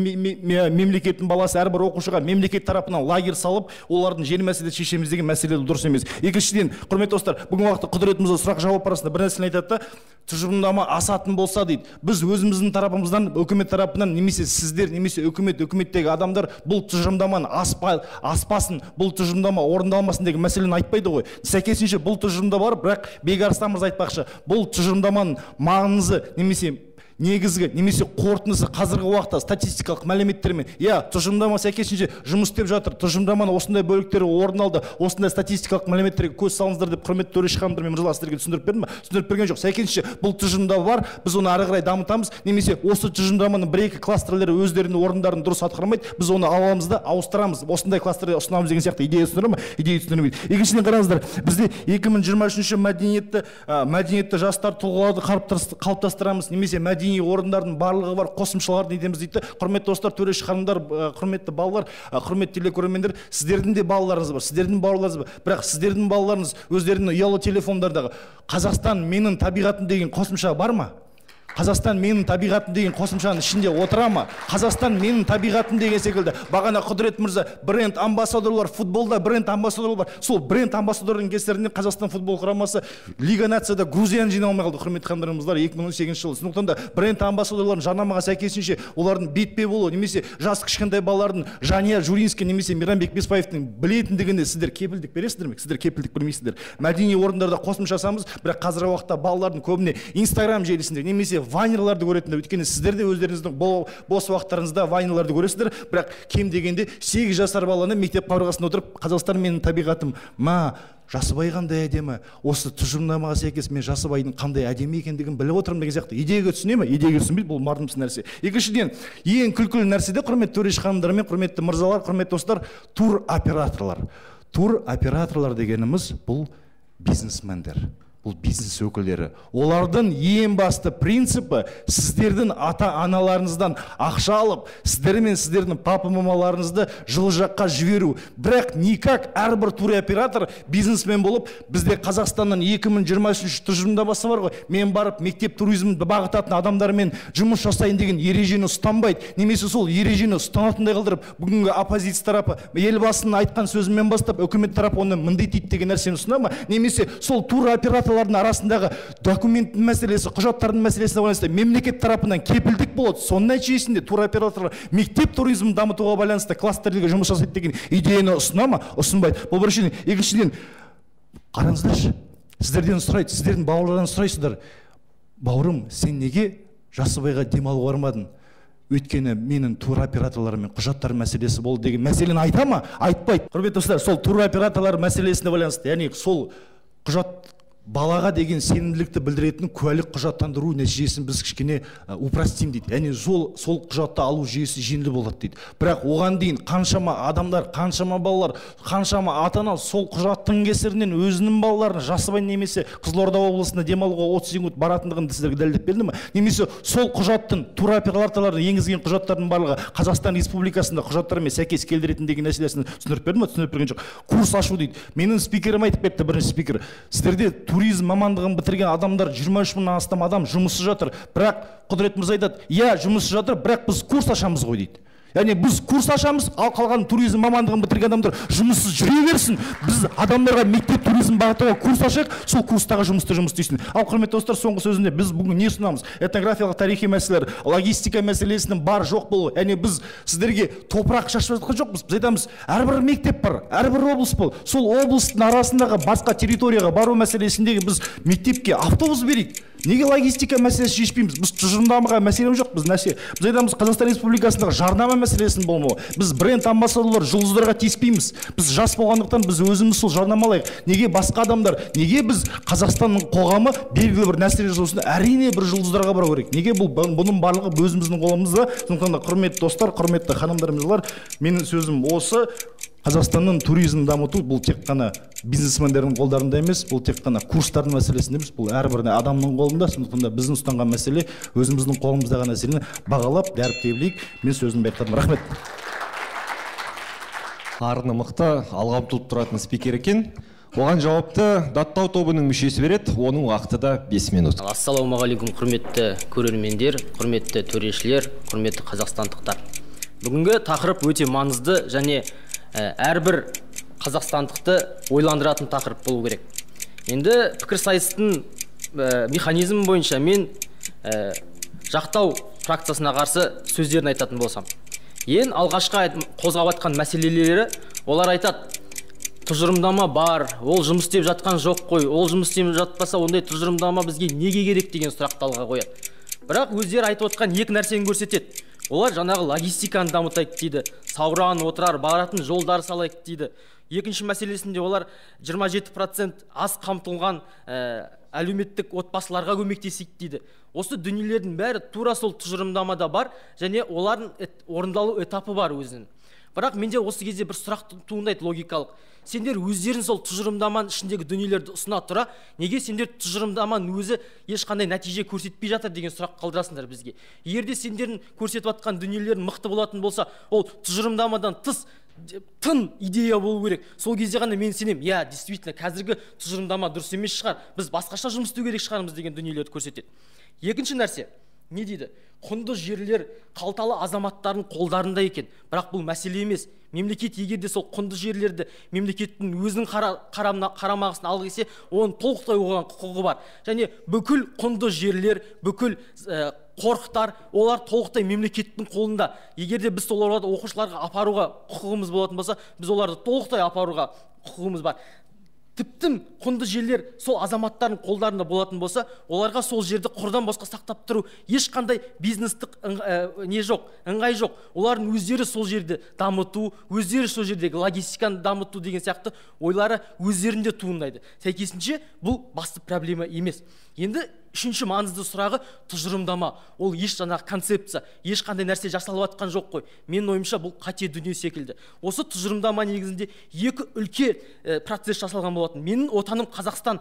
мемлекетінің баласы, әрбір оқушыға мемлекет тарапынан лагерь салып, олардың жер мәселесі шешеміз деген мәселе дұрыс емес. Екіншіден, құрметті достар, бүгін уақытта Құдірет мырза сұрақ жауап арасында бір нәрсені айтады да, тұжырымдама асатын болса дейді, біз өзіміздің тарапымыздан, үкімет тарапынан, немесе сіздер, немесе үкімет, үкіметтегі адамдар бұл тұжырымдаманы аспай, аспасын, бұл тұжырымдама орындалмасын деген мәселені айтпайды ғой. Сәйкесінше бұл тұжырымда бар, бірақ Бекарыстан мырза айтпақшы, бұл тұжырымдаманың маңызы, немесе негізгі, немесе қорытындысы қазіргі уақытта статистикалық мәліметтермен, иә, тұжырымдама сәйкесінше жұмыс істеп жатыр, тұжырымдаманың осындай бөліктері орын алды, осындай статистикалық мәліметтерге көз салыңыздар деп құрметті төреші ханымдар мен мырзалар сіздерге түсіндіріп бердім ба? Түсіндіріп берген жоқ. Сәйкесінше бұл тұжырымдама бар, біз оны ары қарай дамытамыз, немесе осы тұжырымдаманың бір-екі кластерлері өздерінің орындарын дұрыс атқармайды, біз оны аламыз да ауыстырамыз, осындай кластерде ұсынамыз деген сияқты идея түсіндірді ме? Идея түсіндірмейді. Екіншіден қараңыздар, бізде екі мың жиырма үшінші мәдениетті мәдениетті жастар тұлғаларды қалыптастырамыз, немесе мәдени орындардың барлығы бар, қосымшалар недеміз дейді. Құрметті достар, төреші ханымдар, құрметті балалар, құрметті телекөрермендер, сіздердің де балаларыңыз бар, сіздердің балаларыңыз бар. Бірақ сіздердің балаларыңыз өздерінің ұялы телефондардағы Қазақстан менің табиғатым деген қосымша бар ма? Қазақстан менің табиғатым деген қосымшаның ішінде отыра ма? Қазақстан менің табиғатым деген секілді. Бағана Құдірет мырза, бренд амбассадорлар, футболда бренд амбассадорлар бар. Сол бренд амбассадорының кесірінен Қазақстан футбол құрамасы Лига нацияда Грузияны жинай алмай қалды, құрметті ханымдар, екі мың он сегізінші жылы. Сондықтан да бренд амбассадорлардың жарнамаға сәйкесінше олардың бетпе болу, немесе жас кішкентай балалардың Жания Журинский немесе Мейрамбек Бесбаевтың білетіндігіне сіздер кепілдік бересіздер ме? Сіздер кепілдік бермейсіздер. Мәдени орындарда қосымша жасамыз, бірақ қазіргі уақытта балалардың көбіне Instagram желісінде немесе вайнерларды көретіндер, өйткені сіздер де өздеріңіздің бос уақыттарыңызда вайнерларды көресіздер, бірақ кем дегенде сегіз жасар баланы мектеп қабырғасында отырып, Қазақстан менің табиғатым, ма, Жасыбай қандай әдемі, осы тұжырымдамаға сәйкес мен Жасыбайдың қандай әдемі екендігін біліп отырмын деген сияқты. Идеяға түсіне ме? Идеяға түсінбейді, бұл мардымсыз нәрсе. Екіншіден, ең күлкілі нәрседе, құрметті төреші ханымдар мен құрметті мырзалар, құрметті достар, тур операторлар. Тур операторлар дегеніміз бұл бизнесмендер. Бұл бизнес өкілдері. Олардың ең басты принципі сіздердің ата-аналарыңыздан ақша алып, сіздер мен сіздердің папа-мамаларыңызды жылы жаққа жіберу. Бірақ никак әрбір туроператор бизнесмен болып, бізде Қазақстаннан екі мың жиырма үшінші тұжырымдамасы бар ғой. Мен барып мектеп туризмді бағытатын адамдармен жұмыс жасайын деген ережені ұстанбайды. Немесе сол ережені ұстанатындай қылдырып, бүгінгі оппозиция тарапы елбасының айтқан сөзімен бастап, үкімет тарапы оны міндеттейді деген нәрсені ұсына ма? Немесе сол туроператор арасындағы документ мәселесі, құжаттардың мәселесіне байланысты мемлекет тарапынан кепілдік болады. Соның нәтижесінде туроператорлар мектеп туризмін дамытуға байланысты кластерлерге жұмыс жасайды деген идеяны ұсына ма? Ұсынбайды. Бұл біріншіден. Екіншіден, қараңыздаршы, сіздерден сұрайды, сіздердің бауырлардан сұрайсыздар, бауырым, сен неге Жасыбайға демалуға бармадың? Өйткені менің туроператорларымен құжаттар мәселесі болды деген мәселені айта ма? Айтпайды. Құрметті достар, сол туроператорлар мәселесіне байланысты, яғни сол құжат балаға деген сенімділікті білдіретін куәлік құжаттандыру нәтижесін біз кішкене упростим дейді. Яғни сол сол құжатты алу жүйесі жеңіл болады дейді. Бірақ оған дейін қаншама адамдар, қаншама балалар, қаншама ата-ана сол құжаттың кесірінен өзінің балаларын Жасыбай немесе Қызылорда облысына демалуға отыз минут баратындығын сіздерге дәлелдеп берді ме? Немесе сол құжаттың туроператорлардың енгізген құжаттардың барлығы Қазақстан Республикасында құжаттармен сәйкес келтіретін деген мәселесін түсіндіріп берді ме? Түсіндіріп берген жоқ. Курс ашу дейді. Менің спикерім айтып кетті, бірінші спикер. Сіздерде туризм мамандығын бітірген адамдар жиырма үш мыңнан астам адам жұмысы жатыр. Бірақ Құдірет мырза айтады, иә, жұмысы жатыр, бірақ біз курс ашамыз ғой дейді. Яғни біз курс ашамыз, ал қалған туризм мамандығын бітірген адамдар жұмыссыз жүре берсін. Біз адамдарға мектеп туризм бағытыға курс ашайық, сол курстағы жұмысты жұмыс істейсін. Ал құрметті достар, соңғы сөзінде біз бүгін не ұсынамыз? Этнографиялық тарихи мәселелер, логистика мәселесінің бар жоқ болуы. Яғни біз сіздерге топырақ шашып жатқан жоқпыз. Біз айтамыз, әрбір мектеп бар, әрбір облыс бол. Сол облыстың арасындағы басқа территорияға бару мәселесіндегі біз мектепке автобус берейік. Неге логистика мәселесі шешпейміз? Біз тұжырымдамаға мәселем жоқ. Біз нәрсе, біз айтамыз Қазақстан Республикасындағы жарнама мәселесін болмау. Біз бренд амбассадорлар, жұлдыздарға тиіспейміз. Біз жас болғандықтан біз өзіміз сол жарнамалайық. Неге басқа адамдар, неге біз Қазақстанның қоғамы белгілі бір нәрсе жасаусын әрине бір жұлдыздарға бару керек? Неге бұл бұның барлығы өзіміздің қолымызда? Сондықтан да құрметті достар, құрметті ханымдар, мырлар, менің сөзім осы. Қазақстанның туризмін дамыту бұл тек қана бизнесмендердің қолдарында емес, бұл тек қана курстардың мәселесінде емес, бұл әрбір адамның қолында. Сондықтан да біздің ұстанған мәселе өзіміздің қолымыздағы мәселені бағалап, дәріптей білейік. Мен сөзімді аяқтадым. Рахмет. Арыны мықты, алға ұмтылып тұратын спикер екен. Оған жауапты даттау тобының мүшесі береді, оның уақыты да бес минут. Ассалаумағалейкум, құрметті көрермендер, құрметті төрешілер, құрметті қазақстандықтар. Бүгінгі тақырып өте маңызды және әрбір қазақстандықты ойландыратын тақырып болу керек. Енді пікірсайыстың механизмі бойынша мен жақтау фракциясына қарсы сөздерін айтатын болсам. Ең алғашқы қозғап атқан мәселелері, олар айтады, тұжырымдама бар, ол жұмыс істеп жатқан жоқ қой, ол жұмыс істеп жатпаса, ондай тұжырымдама бізге неге керек деген сұрақты алға қояды. Бірақ өздері айтып отқан екі нәрсені көрсетеді. Олар жаңағы логистиканы дамытайық дейді, сауран отырар, баратын жолдар салайық дейді. Екінші мәселесінде олар жиырма жеті процент аз қамтылған әлеуметтік отбасыларға көмектесейік дейді. Осы дүниелердің бәрі тура сол тұжырымдамада бар және олардың орындалу этапы бар өзінің. Бірақ менде осы кезде бір сұрақ туындайды логикалық. Сендер өздерін сол тұжырымдаманың ішіндегі дүниелерді ұсына тұра, неге сендер тұжырымдаманың өзі ешқандай нәтиже көрсетпей жатыр деген сұрақ қалдырасыңдар бізге. Егер де сендердің көрсетіп жатқан дүниелерің мықты болатын болса, ол тұжырымдамадан тыс тың идея болу керек. Сол кезде ғана мен сенем, я, действительно, қазіргі тұжырымдама дұрыс емес шығар, біз басқаша жұмыс істеу керек шығармыз деген дүниелерді көрсетеді. Екінші нәрсе, не дейді? Құнды жерлер қалталы азаматтардың қолдарында екен. Бірақ бұл мәселе емес. Мемлекет егер де сол құнды жерлерді мемлекеттің өзінің қарамағысын алғы келсе, оның толықтай оған құқығы бар. Және бүкіл құнды жерлер, бүкіл қорықтар, олар толықтай мемлекеттің қолында. Егер де біз оларды оқушыларға апаруға құқығымыз болатын болса, біз оларды толықтай апаруға құқығымыз бар. Тіптен құнды жерлер сол азаматтардың қолдарында болатын болса, оларға сол жерді құрдан босқа сақтап тұру ешқандай бизнестік не жоқ, ыңғай жоқ. Олардың өздері сол жерді дамыту, өздері сол жердегі логистиканы дамыту деген сияқты ойлары өздерінде туындайды. Сәйкесінше бұл басты проблема емес. Енді үшінші маңызды сұрағы тұжырымдама. Ол еш жаңағы концепция, ешқандай нәрсе жасалып жатқан жоқ қой. Менің ойымша бұл қате дүние секілді. Осы тұжырымдама негізінде екі үлкен процесс жасалған болатын. Менің отаным Қазақстан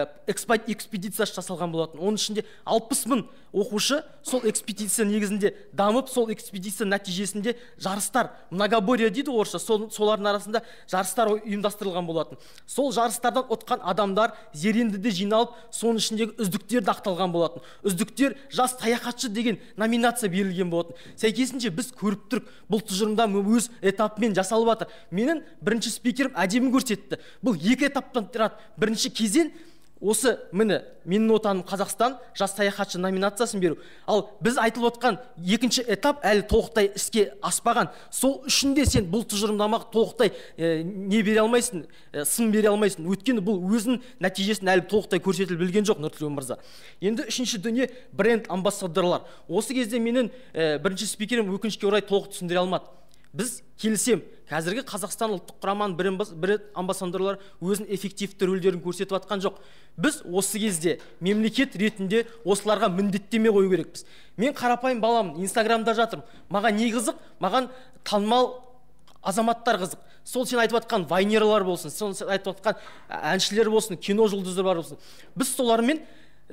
экспедициясы жасалған болатын. Оның ішінде алпыс мың оқушы сол экспедиция негізінде дамып, сол экспедиция нәтижесінде жарыстар, многоборье дейді орысша, солардың арасында жарыстар ұйымдастырылған болатын. Сол жарыстардан отқан адамдар зерендіде жиналып, соның ішіндегі үздіктерді ақталған болатын. Үздіктер жас саяхатшы деген номинация берілген болатын. Сәйкесінше біз көріп тұрып, бұл тұжырымдама өз этапымен жасалып жатыр. Менің бірінші спикерім әдемі көрсетті. Бұл екі этаптан тұрады. Бірінші кезең осы міне менің отаным Қазақстан жас саяхатшы номинациясын беру. Ал біз айтылып отқан екінші этап әлі толықтай іске аспаған. Сол үшін де сен бұл тұжырымдамаға толықтай не бере алмайсың, сын бере алмайсың. Өйткені бұл өзінің нәтижесін әлі толықтай көрсетіліп білген жоқ, Нұртілеу мырза. Енді үшінші дүние бренд амбассадорлар. Осы кезде менің бірінші спикерім өкінішке орай толық түсіндіре алмады. Біз келісем, қазіргі Қазақстан ұлттық құраманың бренд амбассадорлар өзінің эффективті рөлдерін көрсетіп жатқан жоқ. Біз осы кезде мемлекет ретінде осыларға міндеттеме қою керекпіз. Мен қарапайым баламын, Инстаграмда жатырмын. Маған не қызық? Маған танымал азаматтар қызық. Сол сен айтып жатқан вайнерлар болсын, сол сен айтып жатқан әншілер болсын, кино жұлдыздары болсын. Біз солармен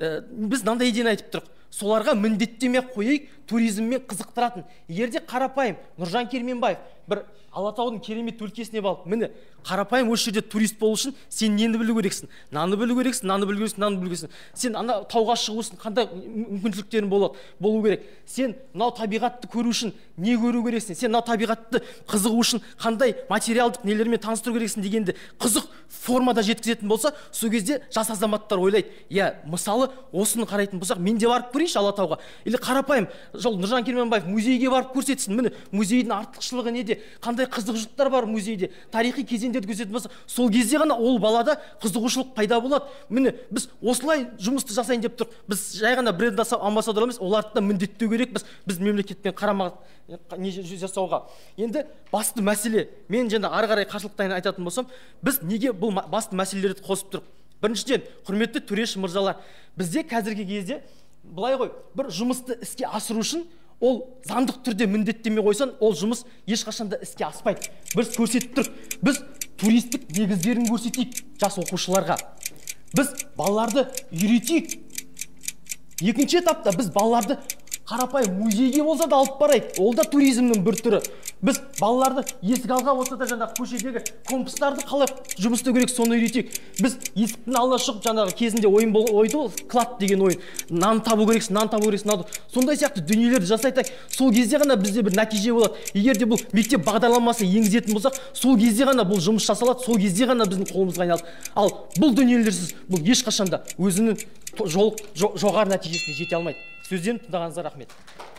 біз мынандай идеяны айтып тұрық. Соларға міндеттеме қойып, туризммен қызықтыратын. Егерде қарапайым Нұржан Керменбаев бір Алатаудың керемет өлкесіне барып, міне қарапайым осы жерде турист болу үшін сен нені білу керексің? Наны білу керексің, наны білу керексің, наны білу керексің. Сен ана тауға шығу үшін қандай мүмкіншіліктерің болады, болу керек. Сен мынау табиғатты көру үшін не көру керексің? Сен мынау табиғатты қызығу үшін қандай материалдық нелермен таныстыру керексің дегенді қызық формада жеткізетін болса, сол кезде жас азаматтар ойлайды, я мысалы осыны қарайтын болсақ, мен де барып көрейінші Алатауға. Или қарапайым жол Нұржан Керменбаев музейге барып көрсетсін. Міне музейдің артықшылығы неде? қандай қызығушылықтар бар музейде, тарихи кезеңдерді көрсететін болса, сол кезде ғана ол балада қызығушылық пайда болады. Міне біз осылай жұмысты жасайын деп тұрық. Біз жай ғана бренд амбассадор емес, оларды да міндеттеу керекпіз. Біз мемлекетпен қарама не жасауға. Енді басты мәселе, мен жаңа ары қарай қарсылықтайын айтатын болсам, біз неге бұл басты мәселелерді қосып тұрық? Біріншіден, құрметті төреші мырзалар, бізде қазіргі кезде былай ғой, бір жұмысты іске асыру үшін ол заңдық түрде міндеттеме қойсан, ол жұмыс ешқашанда іске аспайды. Біз көрсетіп тұрық. Біз туристік негіздерін көрсетейік жас оқушыларға. Біз балаларды үйретейік. Екінші этапта біз балаларды қарапайым музейге болса да алып барайық. Ол да туризмнің бір түрі. Біз балаларды есік алға болса да жаңағы көшедегі компастарды қалай жұмыс істеу керек, соны үйретейік. Біз есіктің алдына шығып жаңағы кезінде ойын ойды, клад деген ойын. Нан табу керексің, нан табу керексің. Сондай сияқты дүниелерді жасайтайық. Сол кезде ғана бізде бір нәтиже болады. Егер де бұл мектеп бағдарламасы енгізетін болсақ, сол кезде ғана бұл жұмыс жасалады, сол кезде ғана біздің қолымызға айналады. Ал бұл дүниелерсіз бұл ешқашанда өзінің жоғары нәтижесіне жете алмайды. Сөзден тыңдағаныңызға рахмет.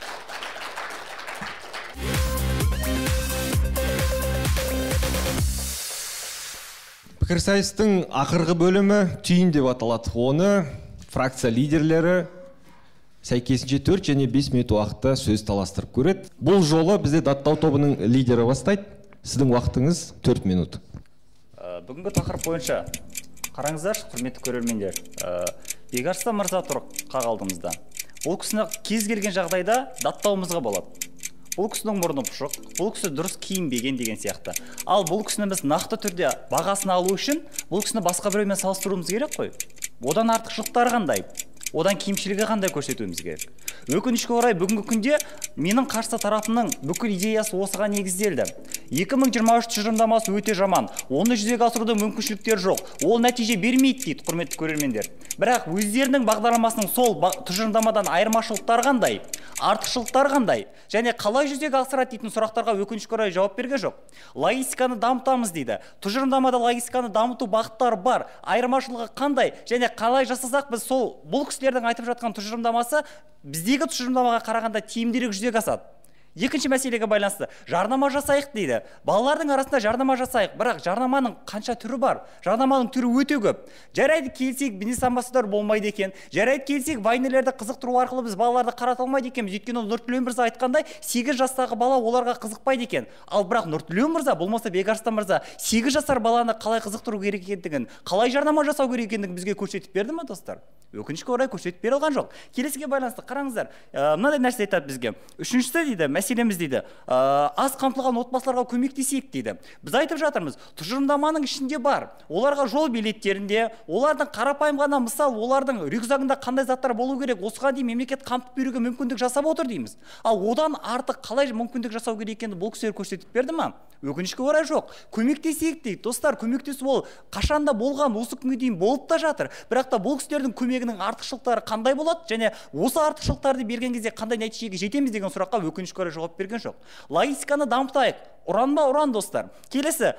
Пікірсайыстың ақырғы бөлімі түйін деп аталады. Оны фракция лидерлері сәйкесінше төрт және бес минут уақытта сөз таластырып көреді. Бұл жолы бізде даттау тобының лидері бастайды. Сіздің уақытыңыз төрт минут. Бүгінгі тақырып бойынша қараңыздар, құрметті көрермендер. Бекарыстан мырза тұр қақ алдымызда. Ол кісіні кез келген жағдайда даттауымызға болады. Бұл кісінің мұрны пұшық, бұл кісі дұрыс киінбеген деген сияқты. Ал бұл кісіні біз нақты түрде бағасын алу үшін бұл кісіні басқа біреумен салыстыруымыз керек қой. Одан артықшылықтары қандай? Одан кемшілігі қандай көрсетуіміз керек? Өкінішке орай бүгінгі күнде менің қарсы тарапымның бүкіл идеясы осыған негізделді. екі мың жиырма үш тұжырымдамасы өте жаман. Оны жүзеге асырудың мүмкіншіліктері жоқ. Ол нәтиже бермейді дейді, құрметті көрермендер. Бірақ өздерінің бағдарламасының сол тұжырымдамадан айырмашылықтары қандай? Артықшылықтар қандай? Және қалай жүзеге асырады дейтін сұрақтарға өкінішке орай жауап берген жоқ. Логистиканы дамытамыз дейді. Тұжырымдамада логистиканы дамыту бағыттары бар. Айырмашылығы қандай? Және қалай жасасақ біз сол бұл кісілердің айтып жатқан тұжырымдамасы біздегі тұжырымдамаға қарағанда тиімдірек жүзеге асады. Екінші мәселеге байланысты жарнама жасайық дейді. Балалардың арасында жарнама жасайық, бірақ жарнаманың қанша түрі бар? Жарнаманың түрі өте көп. Жарайды келсек бизнес амбассадор болмайды екен. Жарайды келсек вайнерлерді қызықтыру арқылы біз балаларды қарата алмайды екенбіз. Өйткені Нұртілеу мырза айтқандай, сегіз жастағы бала оларға қызықпайды екен. Ал бірақ Нұртілеу мырза болмаса Бекарыстан мырза сегіз жасар баланы қалай қызықтыру керек екендігін, қалай жарнама жасау керек екендігін бізге көрсетіп берді ме, достар? Өкінішке орай көрсетіп бере алған жоқ. Келесіге байланысты қараңыздар. Мынадай нәрсе айтады бізге. Үшіншісі дейді, мәселеміз дейді, аз қамтылған отбасыларға көмектесейік дейді. Біз айтып жатырмыз, тұжырымдаманың ішінде бар. Оларға жол билеттерінде, олардың қарапайым ғана мысал, олардың рюкзагында қандай заттар болу керек, осыған дейін мемлекет қамтып беруге мүмкіндік жасап отыр дейміз. Ал одан артық қалай мүмкіндік жасау керек екенін бұл кісілер көрсетіп берді ма? Өкінішке орай жоқ. Көмектесейік дейді. Достар, көмектесу ол қашанда болған, осы күнге дейін болып та жатыр. Бірақ та бұл кісілердің көмегінің артықшылықтары қандай болады және осы артықшылықтарды берген кезде қандай нәтижеге жетеміз деген сұраққа өкінішке орай жауап берген жоқ. Логистиканы дамытайық. Ұран ба ұран, достар. Келесі,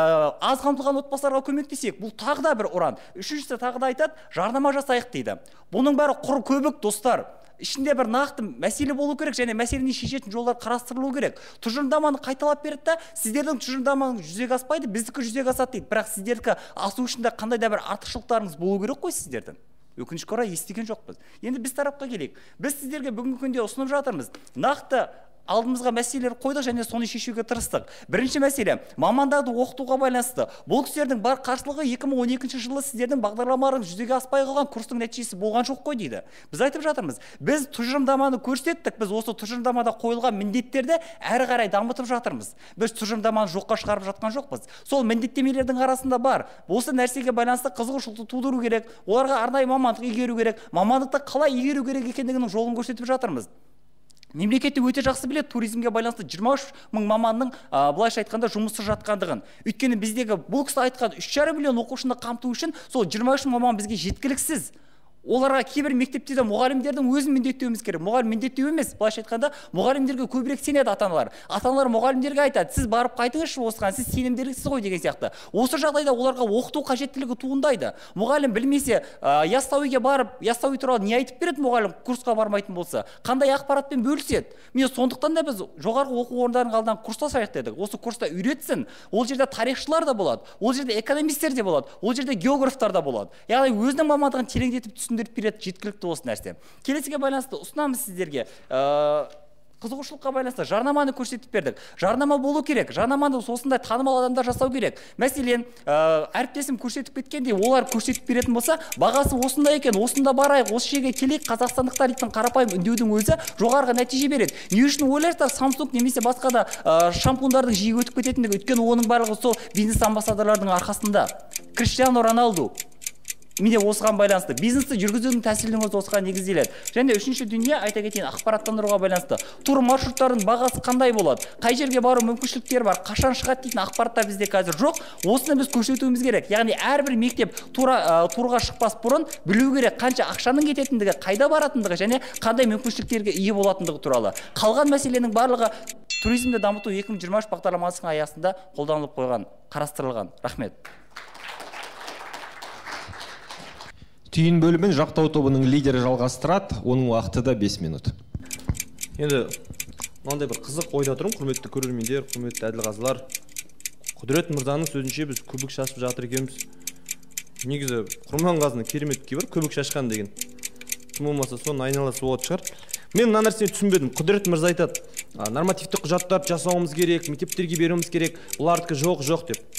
аз қамтылған отбасыларға көмектесейік. Бұл тағы да бір ұран. Үшіншісі тағы да айтады, жарнама жасайық дейді. Бұның бәрі құр көбік, достар. Ішінде бір нақты мәселе болу керек және мәселені шешетін жолдар қарастырылу керек. Тұжырымдаманы қайталап берді да, сіздердің тұжырымдамаңыз жүзеге аспайды, біздікі жүзеге асады дейді. Бірақ сіздерді асу үшін де қандай да бір артықшылықтарыңыз болу керек қой сіздердің. Өкінішке орай естіген жоқпыз. Енді біз тарапқа келейік. Біз сіздерге бүгінгі күнде ұсынып жатырмыз. Нақты алдымызға мәселелер қойдық және соны шешуге тырыстық. Бірінші мәселе, мамандарды оқытуға байланысты. Бұл кісілердің бар қарсылығы екі мың он екінші жылы сіздердің бағдарламаларыңыз жүзеге аспай қалған курстың нәтижесі болған жоқ қой дейді. Біз айтып жатырмыз. Біз тұжырымдаманы көрсеттік, біз осы тұжырымдамада қойылған міндеттерді әрі қарай дамытып жатырмыз. Біз тұжырымдаманы жоққа шығарып жатқан жоқпыз. Сол міндеттемелердің арасында бар. Осы нәрсеге байланысты қызығушылықты тудыру керек, оларға арнайы мамандық игеру керек, мамандықты қалай игеру керек екендігінің жолын көрсетіп жатырмыз. Мемлекетте өте жақсы біледі туризмге байланысты жиырма үш мың маманның былайша айтқанда жұмысы жатқандығын. Өйткені біздегі бұл кісі айтқан үш жарым миллион оқушыны қамту үшін сол жиырма үш мың маман бізге жеткіліксіз. оларға кейбір мектепте де мұғалімдердің өзін міндеттеуіміз керек. Мұғалім міндеттеу емес, былайша айтқанда мұғалімдерге көбірек сенеді ата-аналар. Ата-аналар мұғалімдерге айтады, сіз барып қайтыңызшы осыған, сіз сенімділіксіз ғой деген сияқты. Осы жағдайда оларға оқыту қажеттілігі туындайды. Мұғалім білмесе, яссауиге барып, яссауи туралы не айтып береді мұғалім курсқа бармайтын болса, қандай ақпаратпен бөліседі. Міне сондықтан да біз жоғарғы оқу орындарының алдынан курстасайық дедік. Осы курста үйретсін. Ол жерде тарихшылар да болады, ол жерде экономисттер де болады, ол жерде географтар да болады. Яғни өзінің мамандығын тереңдетіп түсіндіріп береді, жеткілікті осы нәрсе. Келесіге байланысты ұсынамыз сіздерге. Қызығушылыққа байланысты жарнаманы көрсетіп бердік. Жарнама болу керек. Жарнаманы осындай танымал адамдар жасау керек. Мәселен, әріптесім көрсетіп кеткендей, олар көрсетіп беретін болса, бағасы осында екен, осында барайық, осы жерге келейік, қазақстандықтар дейтін қарапайым үндеудің өзі жоғарғы нәтиже береді. Не үшін ойлайсыздар, Samsung немесе басқа да шампундардың жиі өтіп кететіндігі, өйткені оның барлығы сол бизнес амбассадорлардың арқасында. Криштиану Роналду міне осыған байланысты. Бизнесті жүргізудің тәсілінің өзі осыған негізделеді. Және үшінші дүние айта кетейін, ақпараттандыруға байланысты. Тур маршруттардың бағасы қандай болады? Қай жерге бару мүмкіншіліктері бар? Қашан шығады дейтін ақпараттар бізде қазір жоқ. Осыны біз көрсетуіміз керек. Яғни әрбір мектеп тура турға шықпас бұрын білу керек қанша ақшаның кететіндігі, қайда баратындығы және қандай мүмкіншіліктерге ие болатындығы туралы. Қалған мәселенің барлығы туризмді дамыту екі мың жиырма үш бағдарламасының аясында қолданылып қойған, қарастырылған. Рахмет. Түйін бөлімін жақтау тобының лидері жалғастырады, оның уақыты да бес минут. Енді мынандай бір қызық ойда тұрмын, құрметті көрермендер, құрметті әділқазылар. Құдірет мырзаның сөзінше біз көбік шашып жатыр екенбіз. Негізі Құрманғазының кереметке бар көбік шашқан деген. Кім болмаса соның айналасы болады шығар. Мен мына нәрсені түсінбедім. Құдірет мырза айтады, нормативті құжаттарды жасауымыз керек, мектептерге беруіміз керек, бұлардікі жоқ жоқ деп.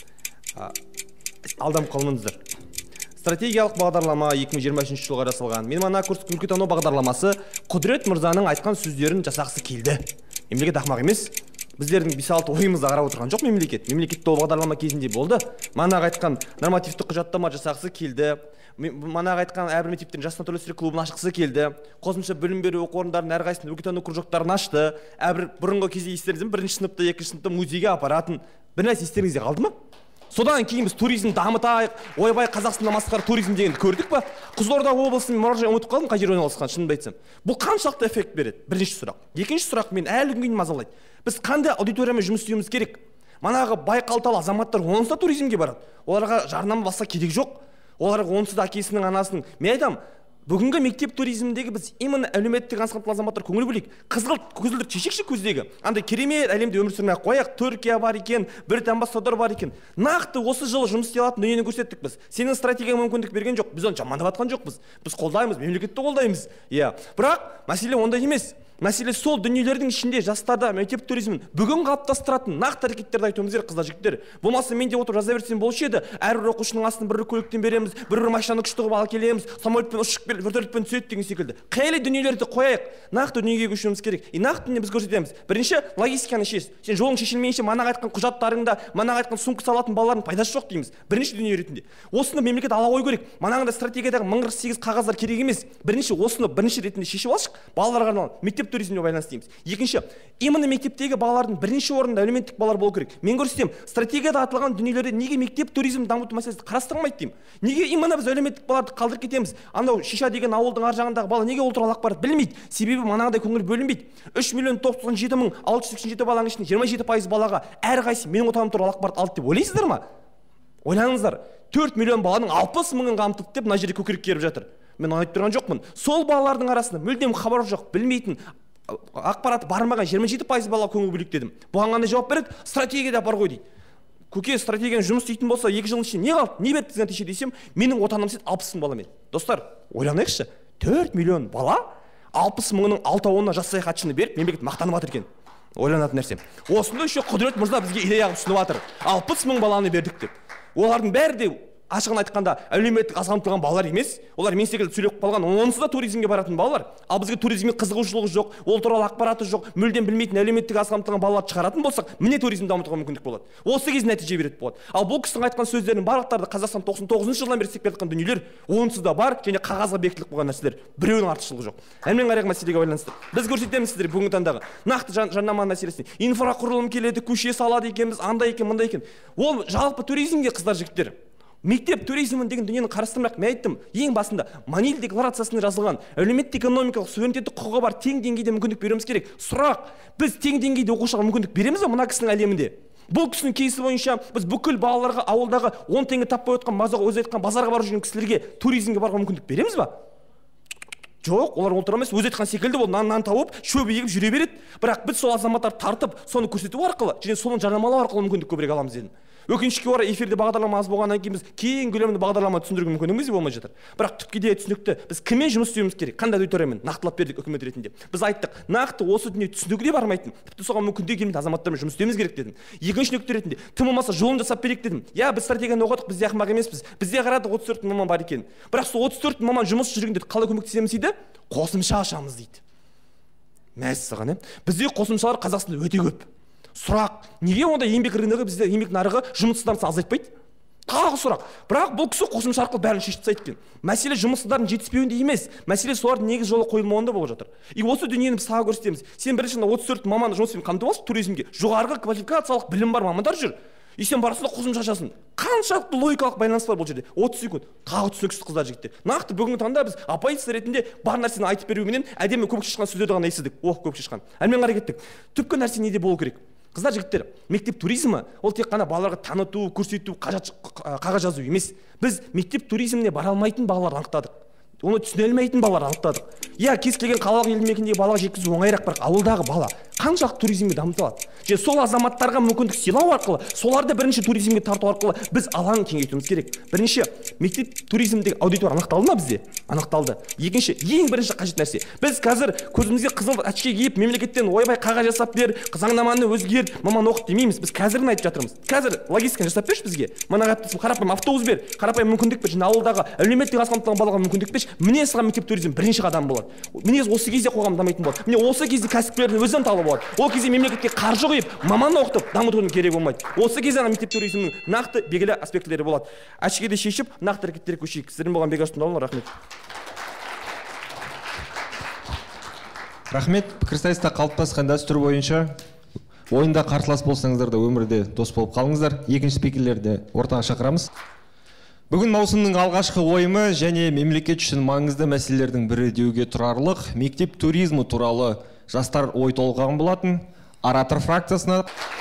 Алданып қалмаңыздар. Стратегиялық бағдарлама екі мың жиырма үшінші жылға жасалған. Мен мына курс өлкетану бағдарламасы Құдірет мырзаның айтқан сөздерін жасағысы келді. Мемлекет ақымақ емес. Біздердің бес алты ойымызды қарап отырған жоқ мемлекет. Мемлекетте ол бағдарлама кезінде болды. Манағы айтқан нормативті құжаттама жасағысы келді. Манағы айтқан әрбір мектептің жастар түрлестіру клубын ашқысы келді. Қосымша білім беру оқу орындарының әрқайсысының өлкетану кружоктарын ашты. Әрбір бұрынғы кезде естеріңізде бірінші сыныпта, екінші сыныпта музейге апаратын. Бір нәрсе естеріңізде қалды ма? Содан кейін біз туризм дамытайық, ойбай Қазақстанда масқара туризм дегенді көрдік па? Қызылорда облысының мұражайын ұмытып қалдым, қай жерде орналасқан, шынымды айтсам. Бұл қаншалықты эффект береді? Бірінші сұрақ. Екінші сұрақ мен әлі күнге дейін мазалайды. Біз қандай аудиториямен жұмыс істеуіміз керек? Манағы бай қалталы азаматтар онсыз да туризмге барады. Оларға жарнама басқа керек жоқ. Оларға онсыз да әкесінің, анасының. Мен айтамын, бүгінгі мектеп туризміндегі біз именно әлеуметтік аз қамтылған азаматтар көңіл бөлейік. Қызғылт көзілдірік шешекші көздегі. Андай керемет әлемде өмір сүрмей қояйық. Түркия бар екен, Брит амбассадор бар екен. Нақты осы жылы жұмыс істей алатын дүниені көрсеттік біз. Сенің стратегияң мүмкіндік берген жоқ. Біз оны жамандап жатқан жоқпыз. Біз қолдаймыз, мемлекетті қолдаймыз. Иә. Бірақ мәселе онда емес. Мәселе сол дүниелердің ішінде жастарда мектеп туризмін бүгін қалыптастыратын нақты әрекеттерді айтуымыз керек, қыздар жігіттер. Болмаса мен де отырып жаза берсем болушы еді. Әрбір оқушының астын бір көліктен береміз, бір-бір машинаны күшті қылып ала келеміз, самолетпен ұшып келіп вертолетпен түседі деген секілді. Қайли дүниелерді қояйық. Нақты дүниеге көшуіміз керек. И нақты дүние біз көрсетеміз. Бірінші логистиканы шеш. Сен жолың шешілмейінше манағы айтқан құжаттарыңда, манағы айтқан сумка салатын балалардың пайдасы жоқ дейміз. Бірінші дүние ретінде. Осыны мемлекет ала қою керек. Манағында стратегиядағы мың қырық сегіз қағаздар керек емес. Бірінші осыны бірінші ретінде шешіп алшық. Балаларға арналған мектеп туризміне байланысты дейміз. Екінші, именно мектептегі балалардың бірінші орында әлеуметтік балалар болу керек. Мен көрсетемін, стратегияда аталған дүниелерде неге мектеп туризмін дамыту мәселесі қарастырылмайды деймін. Неге именно біз әлеуметтік балаларды қалдырып кетеміз? Анау Шиша деген ауылдың ар жағындағы бала неге ол туралы ақпарат білмейді? Себебі манағыдай көңіл бөлінбейді. үш миллион тоқсан жеті мың алты жүз сексен жеті баланың ішінде жиырма жеті пайыз балаға әрқайсысы менің отаным туралы ақпарат алды деп ойлайсыздар ма? Ойлаңыздар, төрт миллион баланың алпыс мыңын қамтыды деп мына жерде көкірек керіп жатыр. Мен айтып тұрған жоқпын. Сол балалардың арасында мүлдем хабар жоқ, білмейтін, ақпараты бармаған жиырма жеті пайыз бала көңіл бөлейік дедім. Бұған қандай жауап береді? Стратегияда бар ғой дейді. Көке, стратегияны жұмыс істейтін болса, екі жылдың ішінде не қалды? Не берді нәтиже десем, менің отаным сет алпыс мың баламен. Достар, ойланайықшы. төрт миллион бала алпыс мыңның алтауына жас саяхатшыны беріп, мемлекет мақтанып жатыр екен. Ойланатын нәрсе. Осында еще Құдірет мырза бізге идея қылып ұсынып жатыр. алпыс мың баланы бердік деп. Олардың бәрі де ашығын айтқанда әлеуметтік аз қамтылған балалар емес. Олар мен секілді сөйлеп қалған, онсыз да туризмге баратын балалар. Ал бізге туризмге қызығушылығы жоқ, ол туралы ақпараты жоқ, мүлдем білмейтін әлеуметтік аз қамтылған балаларды шығаратын болсақ, міне туризм дамытуға мүмкіндік болады. Осы кез нәтиже береді болады. Ал бұл кісінің айтқан сөздерінің барлықтары Қазақстан тоқсан тоғызыншы жылдан бері істеп келе жатқан дүниелер, онсыз да бар және қағазға бекітіліп қойған нәрселер. Біреуінің артықшылығы жоқ. Әлмен қарайғы мәселеге байланысты. Біз көрсетеміз сіздерге бүгінгі таңдағы нақты жарнама мәселесіне. Инфрақұрылым келеді, көше салады екенбіз, андай екен, мындай екен. Ол жалпы туризмге, қыздар жігіттер. мектеп туризмін деген дүниені қарастырмақ. Мен айттым, ең басында Маниль декларациясында жазылған әлеуметтік экономикалық суверенитеттік құқығы бар тең деңгейде мүмкіндік беруіміз керек. Сұрақ, біз тең деңгейде оқушыға мүмкіндік береміз бе мына кісінің әлемінде? Бұл кісінің кейсі бойынша біз бүкіл балаларға ауылдағы он теңге таппай отқан, мазаға өзі айтқан базарға барып жүрген кісілерге туризмге баруға мүмкіндік береміз ба? Жоқ, олар отыра емес, өзі айтқан секілді ол нан-нан тауып, шөп егіп жүре береді. Бірақ біз сол азаматтарды тартып, соны көрсету арқылы, және соны жарнамалау арқылы мүмкіндік көбірек аламыз дедім. Өкінішке орай эфирде бағдарлама аз болғаннан кейін біз кең көлемді бағдарлама түсіндіруге мүмкіндігіміз де болмай жатыр. Бірақ түпке де түсінікті. Біз кіммен жұмыс істеуіміз керек? Қандай аудиториямен? Нақтылап бердік үкімет ретінде. Біз айттық, нақты осы дүние түсінуге де бармайтын. Тіпті соған мүмкіндік келмейтін азаматтармен жұмыс істеуіміз керек дедім. Екінші нүкте ретінде, тым болмаса жолын жасап берейік дедім. Иә, біз стратегияны оқыдық, біз де ақымақ емеспіз. Бізде қарадық отыз төрт маман бар екен. Бірақ сол отыз төрт маман жұмыс жүргенде қалай көмектесеміз дейді? Қосымша ашамыз дейді. Мәз саған, е? Бізде қосымшалар Қазақстанда өте көп. Сұрақ, неге онда еңбек рыногы бізде еңбек нарығы жұмыссыздарды азайтпайды? Тағы сұрақ. Бірақ бұл кісі қосымша арқылы бәрін шешіп тастайды екен. Мәселе жұмыссыздардың жетіспеуінде емес, мәселе солардың негіз жолы қойылмауында болып жатыр. И осы дүниені біз тағы көрсетеміз. Сен бірінші отыз төрт маманды жұмыспен қамтып аласың туризмге. Жоғарғы квалификациялық білім бар мамандар жүр. И сен барасың да қосымша ашасың. Қаншалықты логикалық байланыс бар бұл жерде? отыз секунд. Тағы түсініксіз қыздар жігіттер. Нақты бүгінгі таңда біз оппозиция ретінде бар нәрсені айтып беруменен әдемі көк шашқан сөздерді ғана естідік. Ох, көк шашқан. Әрмен қарай кеттік. Түпкі нәрсе неде болу керек? Қыздар жігіттер, мектеп туризмі ол тек қана балаларға таныту, көрсету, қағаз жазу емес. Біз мектеп туризміне бара алмайтын балаларды анықтадық. Оны түсіне алмайтын балалар анықтадық. Иә, кез келген қалалық елді мекендегі балаға жеткізу оңайырақ, бірақ ауылдағы бала қаншалық туризмге дамытылады? Және сол азаматтарға мүмкіндік сыйлау арқылы, соларды бірінші туризмге тарту арқылы біз алаңын кеңейтуіміз керек. Бірінші, мектеп туризмдегі аудитория анықталды ма бізде? Анықталды. Екінші, ең бірінші қажет нәрсе. Біз қазір көзімізге қызыл әшке киіп, мемлекеттен ойбай қағаз жасап бер, заңнаманы өзгер, маман оқыт демейміз. Біз қазірін айтып жатырмыз. Қазір логистиканы жасап берші бізге. Мына қарапайым автобус бер, қарапайым мүмкіндік бер, және ауылдағы әлеуметтік аз қамтылған балаға мүмкіндік берші. Міне саған мектеп туризм бірінші қадам болады. Міне осы кезде қоғам дамитын болады. Міне осы кезде кәсіпкерлердің өзін талап болады. Ол кезде мемлекетке қаржы құйып, маман оқытып дамытудың керек болмайды. Осы кезде мектеп туризмнің нақты белгілі аспектілері болады. Әшкеде шешіп, нақты әрекеттерге көшейік. Сіздермен болған Бекарыс Тұндалұлы, рахмет. Рахмет. Пікірсайыста қалыптасқан дәстүр бойынша ойында қарсылас болсаңыздар да өмірде дос болып қалыңыздар. Екінші спикерлерді ортаға шақырамыз. Бүгін маусымның алғашқы ойымы және мемлекет үшін маңызды мәселелердің бірі деуге тұрарлық мектеп туризмі туралы жастар ой толғаған болатын. Оратор фракциясына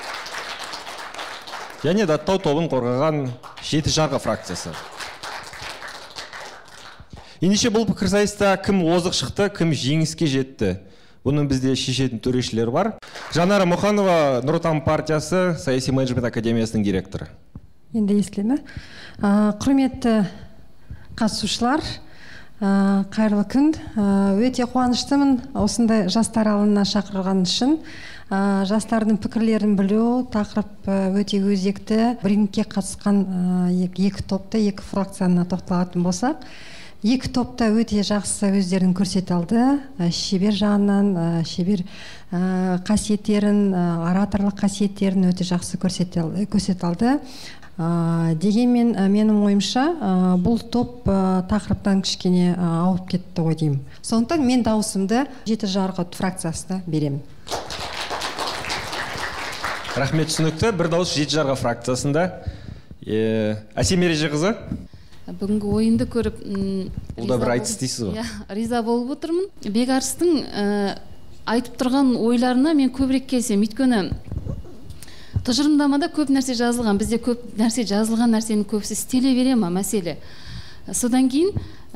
және даттау тобын қорғаған жеті жарғы фракциясы. Ендеше бұл пікірсайыста кім озық шықты, кім жеңіске жетті? Бұның бізде шешетін төрешілер бар. Жанара Мұханова, Нұр Отан партиясы саяси менеджмент академиясының директоры. Енді естіле ме? Құрметті қатысушылар, қайырлы күн. Өте қуаныштымын осындай жастар алаңына шақырған үшін. Жастардың пікірлерін білу тақырып өте өзекті. Брифингке қатысқан екі топты, екі фракцияны тоқталатын болсақ, екі топта өте жақсы өздерін көрсете алды. Шебер жағынан, шебер қасиеттерін, ораторлық қасиеттерін өте жақсы көрсете алды. Дегенмен менің ойымша бұл топ тақырыптан кішкене ауып кетті ғой деймін. Сондықтан мен дауысымды жеті жарғы фракциясына беремін. Рахмет, түсінікті. Бір дауыс жеті жарғы фракциясында. Әсем Ережеқызы. Бүгінгі ойынды көріп Бұл да бір айтыс дейсіз ғой. Риза болып отырмын. Бекарыстың айтып тұрған ойларына мен көбірек келсем, өйткені тұжырымдамада көп нәрсе жазылған, бізде көп нәрсе жазылған нәрсені көбісі істеле бере ма мәселе. Содан кейін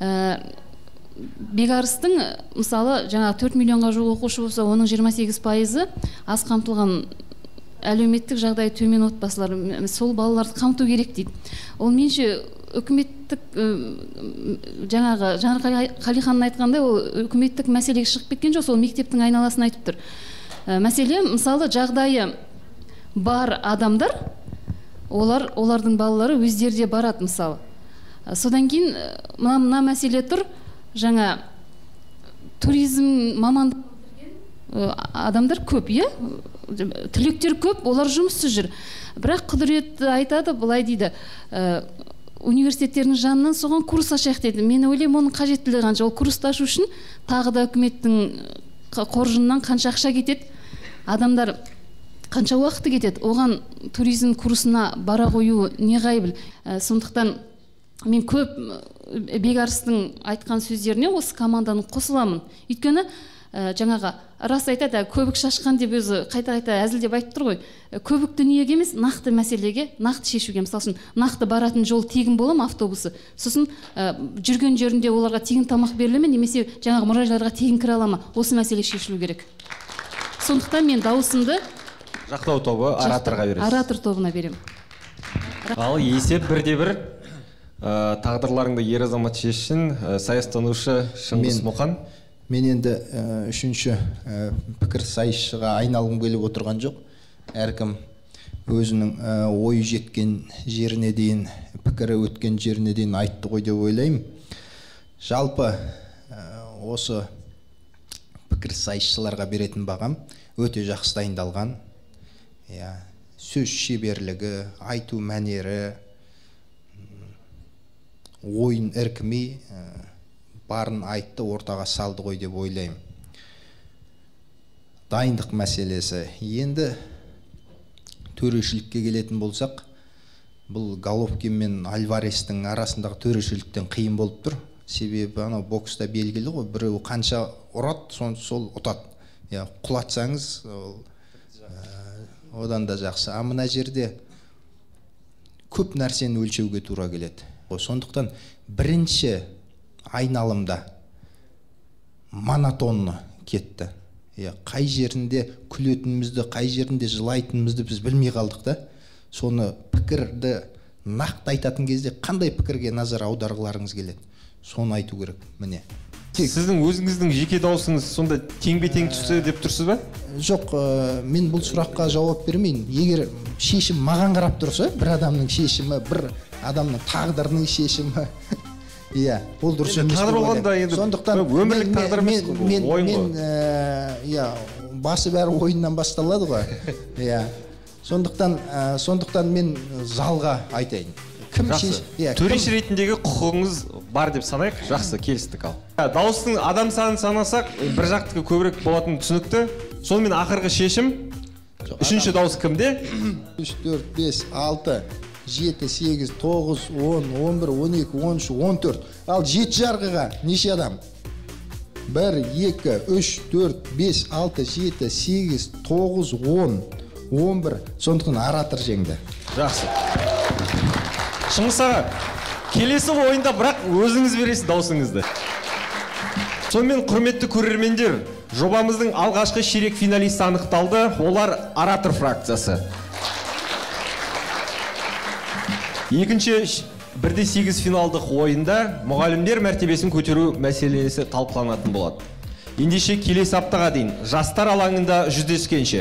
Бекарыстың мысалы жаңа төрт миллионға жуық оқушы болса, оның жиырма сегіз пайызы аз қамтылған әлеуметтік жағдайы төмен отбасылар, сол балаларды қамту керек дейді. Ол менше үкіметтік жаңағы Жанар Қалиханның айтқандай, ол үкіметтік мәселеге шығып кеткен жоқ, сол мектептің айналасын айтып тұр. Мәселе, мысалы жағдайы бар адамдар, олар олардың балалары өздері де барады мысалы. Содан кейін мына мәселе тұр, жаңа туризм мамандық адамдар көп, иә? Түлектер көп, олар жұмыссыз жүр. Бірақ Құдірет айтады, былай дейді, университеттердің жанынан соған курс ашайық дейді. Мен ойлаймын, оның қажеттілігі қанша. Ол курсты ашу үшін тағы да үкіметтің қоржынынан қанша ақша кетеді, адамдар қанша уақыты кетеді, оған туризм курсына бара қою не ғайбыл. Сондықтан мен көп Бекарыстың айтқан сөздеріне осы команданы қосыламын. Өйткені жаңаға рас айтады, көбік шашқан деп өзі қайта-қайта әзілдеп айтып тұр ғой. Көбік дүниеге емес, нақты мәселеге, нақты шешуге. Мысалы үшін, нақты баратын жол тегін бола ма автобусы? Сосын жүрген жерінде оларға тегін тамақ беріле ме, немесе жаңағы мұражайларға тегін кіре ала ма? Осы мәселе шешілу керек. Сондықтан мен дауысымды жақтау тобы ораторға бересіз. Оратор тобына беремін. Ал есеп бірде бір тағдырларыңды ер азамат шешсін. Саясаттанушы Шыңғыс Мұқан. Мен енді үшінші пікір сайысшыға айналғым келіп отырған жоқ. Әркім өзінің ойы жеткен жеріне дейін, пікірі өткен жеріне дейін айтты ғой деп ойлаймын. Жалпы осы пікір сайысшыларға беретін бағам өте жақсы дайындалған. Сөз шеберлігі, айту мәнері, ойын іркімей барын айтты, ортаға салды ғой деп ойлаймын. Дайындық мәселесі. Енді төрешілікке келетін болсақ, бұл Головкин мен Альварестің арасындағы төрешіліктен қиын болып тұр. Себебі анау бокста белгілі ғой, біреу қанша ұрады, сол ұтады. Құлатсаңыз, одан да жақсы. А мына жерде көп нәрсені өлшеуге тура келеді. Сондықтан бірінші айналымда монотонны кетті. Қай жерінде күлетінімізді, қай жерінде жылайтынымызды біз білмей қалдық та. Соны пікірді нақты айтатын кезде қандай пікірге назар аударғыларыңыз келеді? Соны айту керек, міне. Сіздің өзіңіздің жеке даусыңыз сонда тең-бе-тең түссе деп тұрсыз ба? Жоқ, мен бұл сұраққа жауап бермеймін. Егер шешім маған қарап тұрса, бір адамның шешімі, бір адамның тағдырының шешімі, иә, ол дұрыс емес. Тағдыр болғанда енді өмірлік тағдыр емес қой, ойын ғой. Иә, басы бәрі ойыннан басталады ғой. Иә. Сондықтан, сондықтан мен залға айтайын. Жақсы. Төреші ретіндегі құқығыңыз бар деп санайық. Жақсы, келістік ал. Дауыстың адам санын санасақ, бір жақтікі көбірек болатын түсінікті. Сонымен ақырғы шешім. Үшінші дауыс кімде? үш, төрт, бес, алты, жеті, сегіз, тоғыз, он, он бір, он екі, он үш, он төрт. Ал жеті жарғыға неше адам? бір, екі, үш, төрт, бес, алты, жеті, сегіз, тоғыз, он, он бір. Сондықтан оратор жеңді. Жақсы. Шыңғыс аға, келесі ойында бірақ өзіңіз бересіз даусыңызды. Сонымен құрметті көрермендер, жобамыздың алғашқы ширек финалисті анықталды. Олар оратор фракциясы. Екінші бірде сегіз финалдық ойында мұғалімдер мәртебесін көтеру мәселесі талқыланатын болады. Ендеше келесі аптаға дейін жастар алаңында жүздескенше.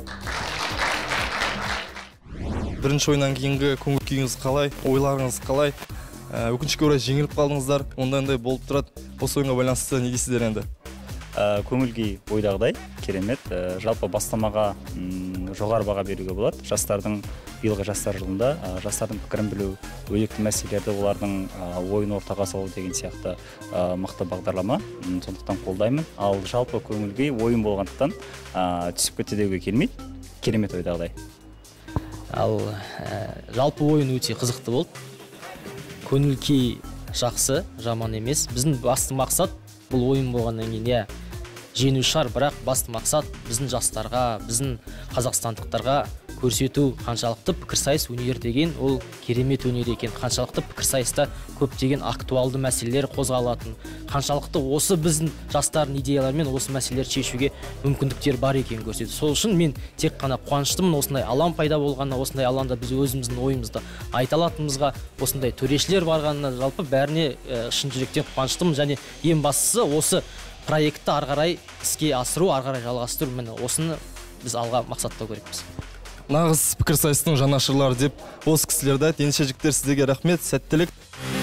Бірінші ойыннан кейінгі көңіл күйіңіз қалай, ойларыңыз қалай? Өкінішке орай жеңіліп қалдыңыздар, ондай-ондай болып тұрады. Осы ойынға байланысты не дейсіздер енді? Көңіл күй ойдағыдай, керемет. Жалпы бастамаға жоғары баға беруге болады. Жастардың биылғы жастар жылында жастардың пікірін білу, өзекті мәселелерді олардың ойын ортаға салу деген сияқты мықты бағдарлама. Сондықтан қолдаймын. Ал жалпы көңіл күй ойын болғандықтан түсіп кетті деуге келмейді. Керемет ойдағыдай. Ал жалпы ойын өте қызықты болды. Көңіл күй жақсы, жаман емес. Біздің басты мақсат бұл ойын болғаннан кейін, иә, жеңу шығар, бірақ басты мақсат біздің жастарға, біздің қазақстандықтарға көрсету қаншалықты пікірсайыс өнер деген ол керемет өнер екен, қаншалықты пікірсайыста көптеген актуалды мәселелер қозғалатын, қаншалықты осы біздің жастардың идеяларымен осы мәселелерді шешуге мүмкіндіктер бар екенін көрсетеді. Сол үшін мен тек қана қуаныштымын осындай алаң пайда болғанына, осындай алаңда біз өзіміздің ойымызды айта алатынымызға, осындай төрешілер барғанына, жалпы бәріне шын жүректен қуаныштымын және ең бастысы осы проектті ары қарай іске асыру, ары қарай жалғастыру, міне осыны біз алға мақсаттау керекпіз. Нағыз пікірсайыстың жанашырлары деп осы кісілерді айтты. Ендеше жігіттер, сіздерге рахмет, сәттілік.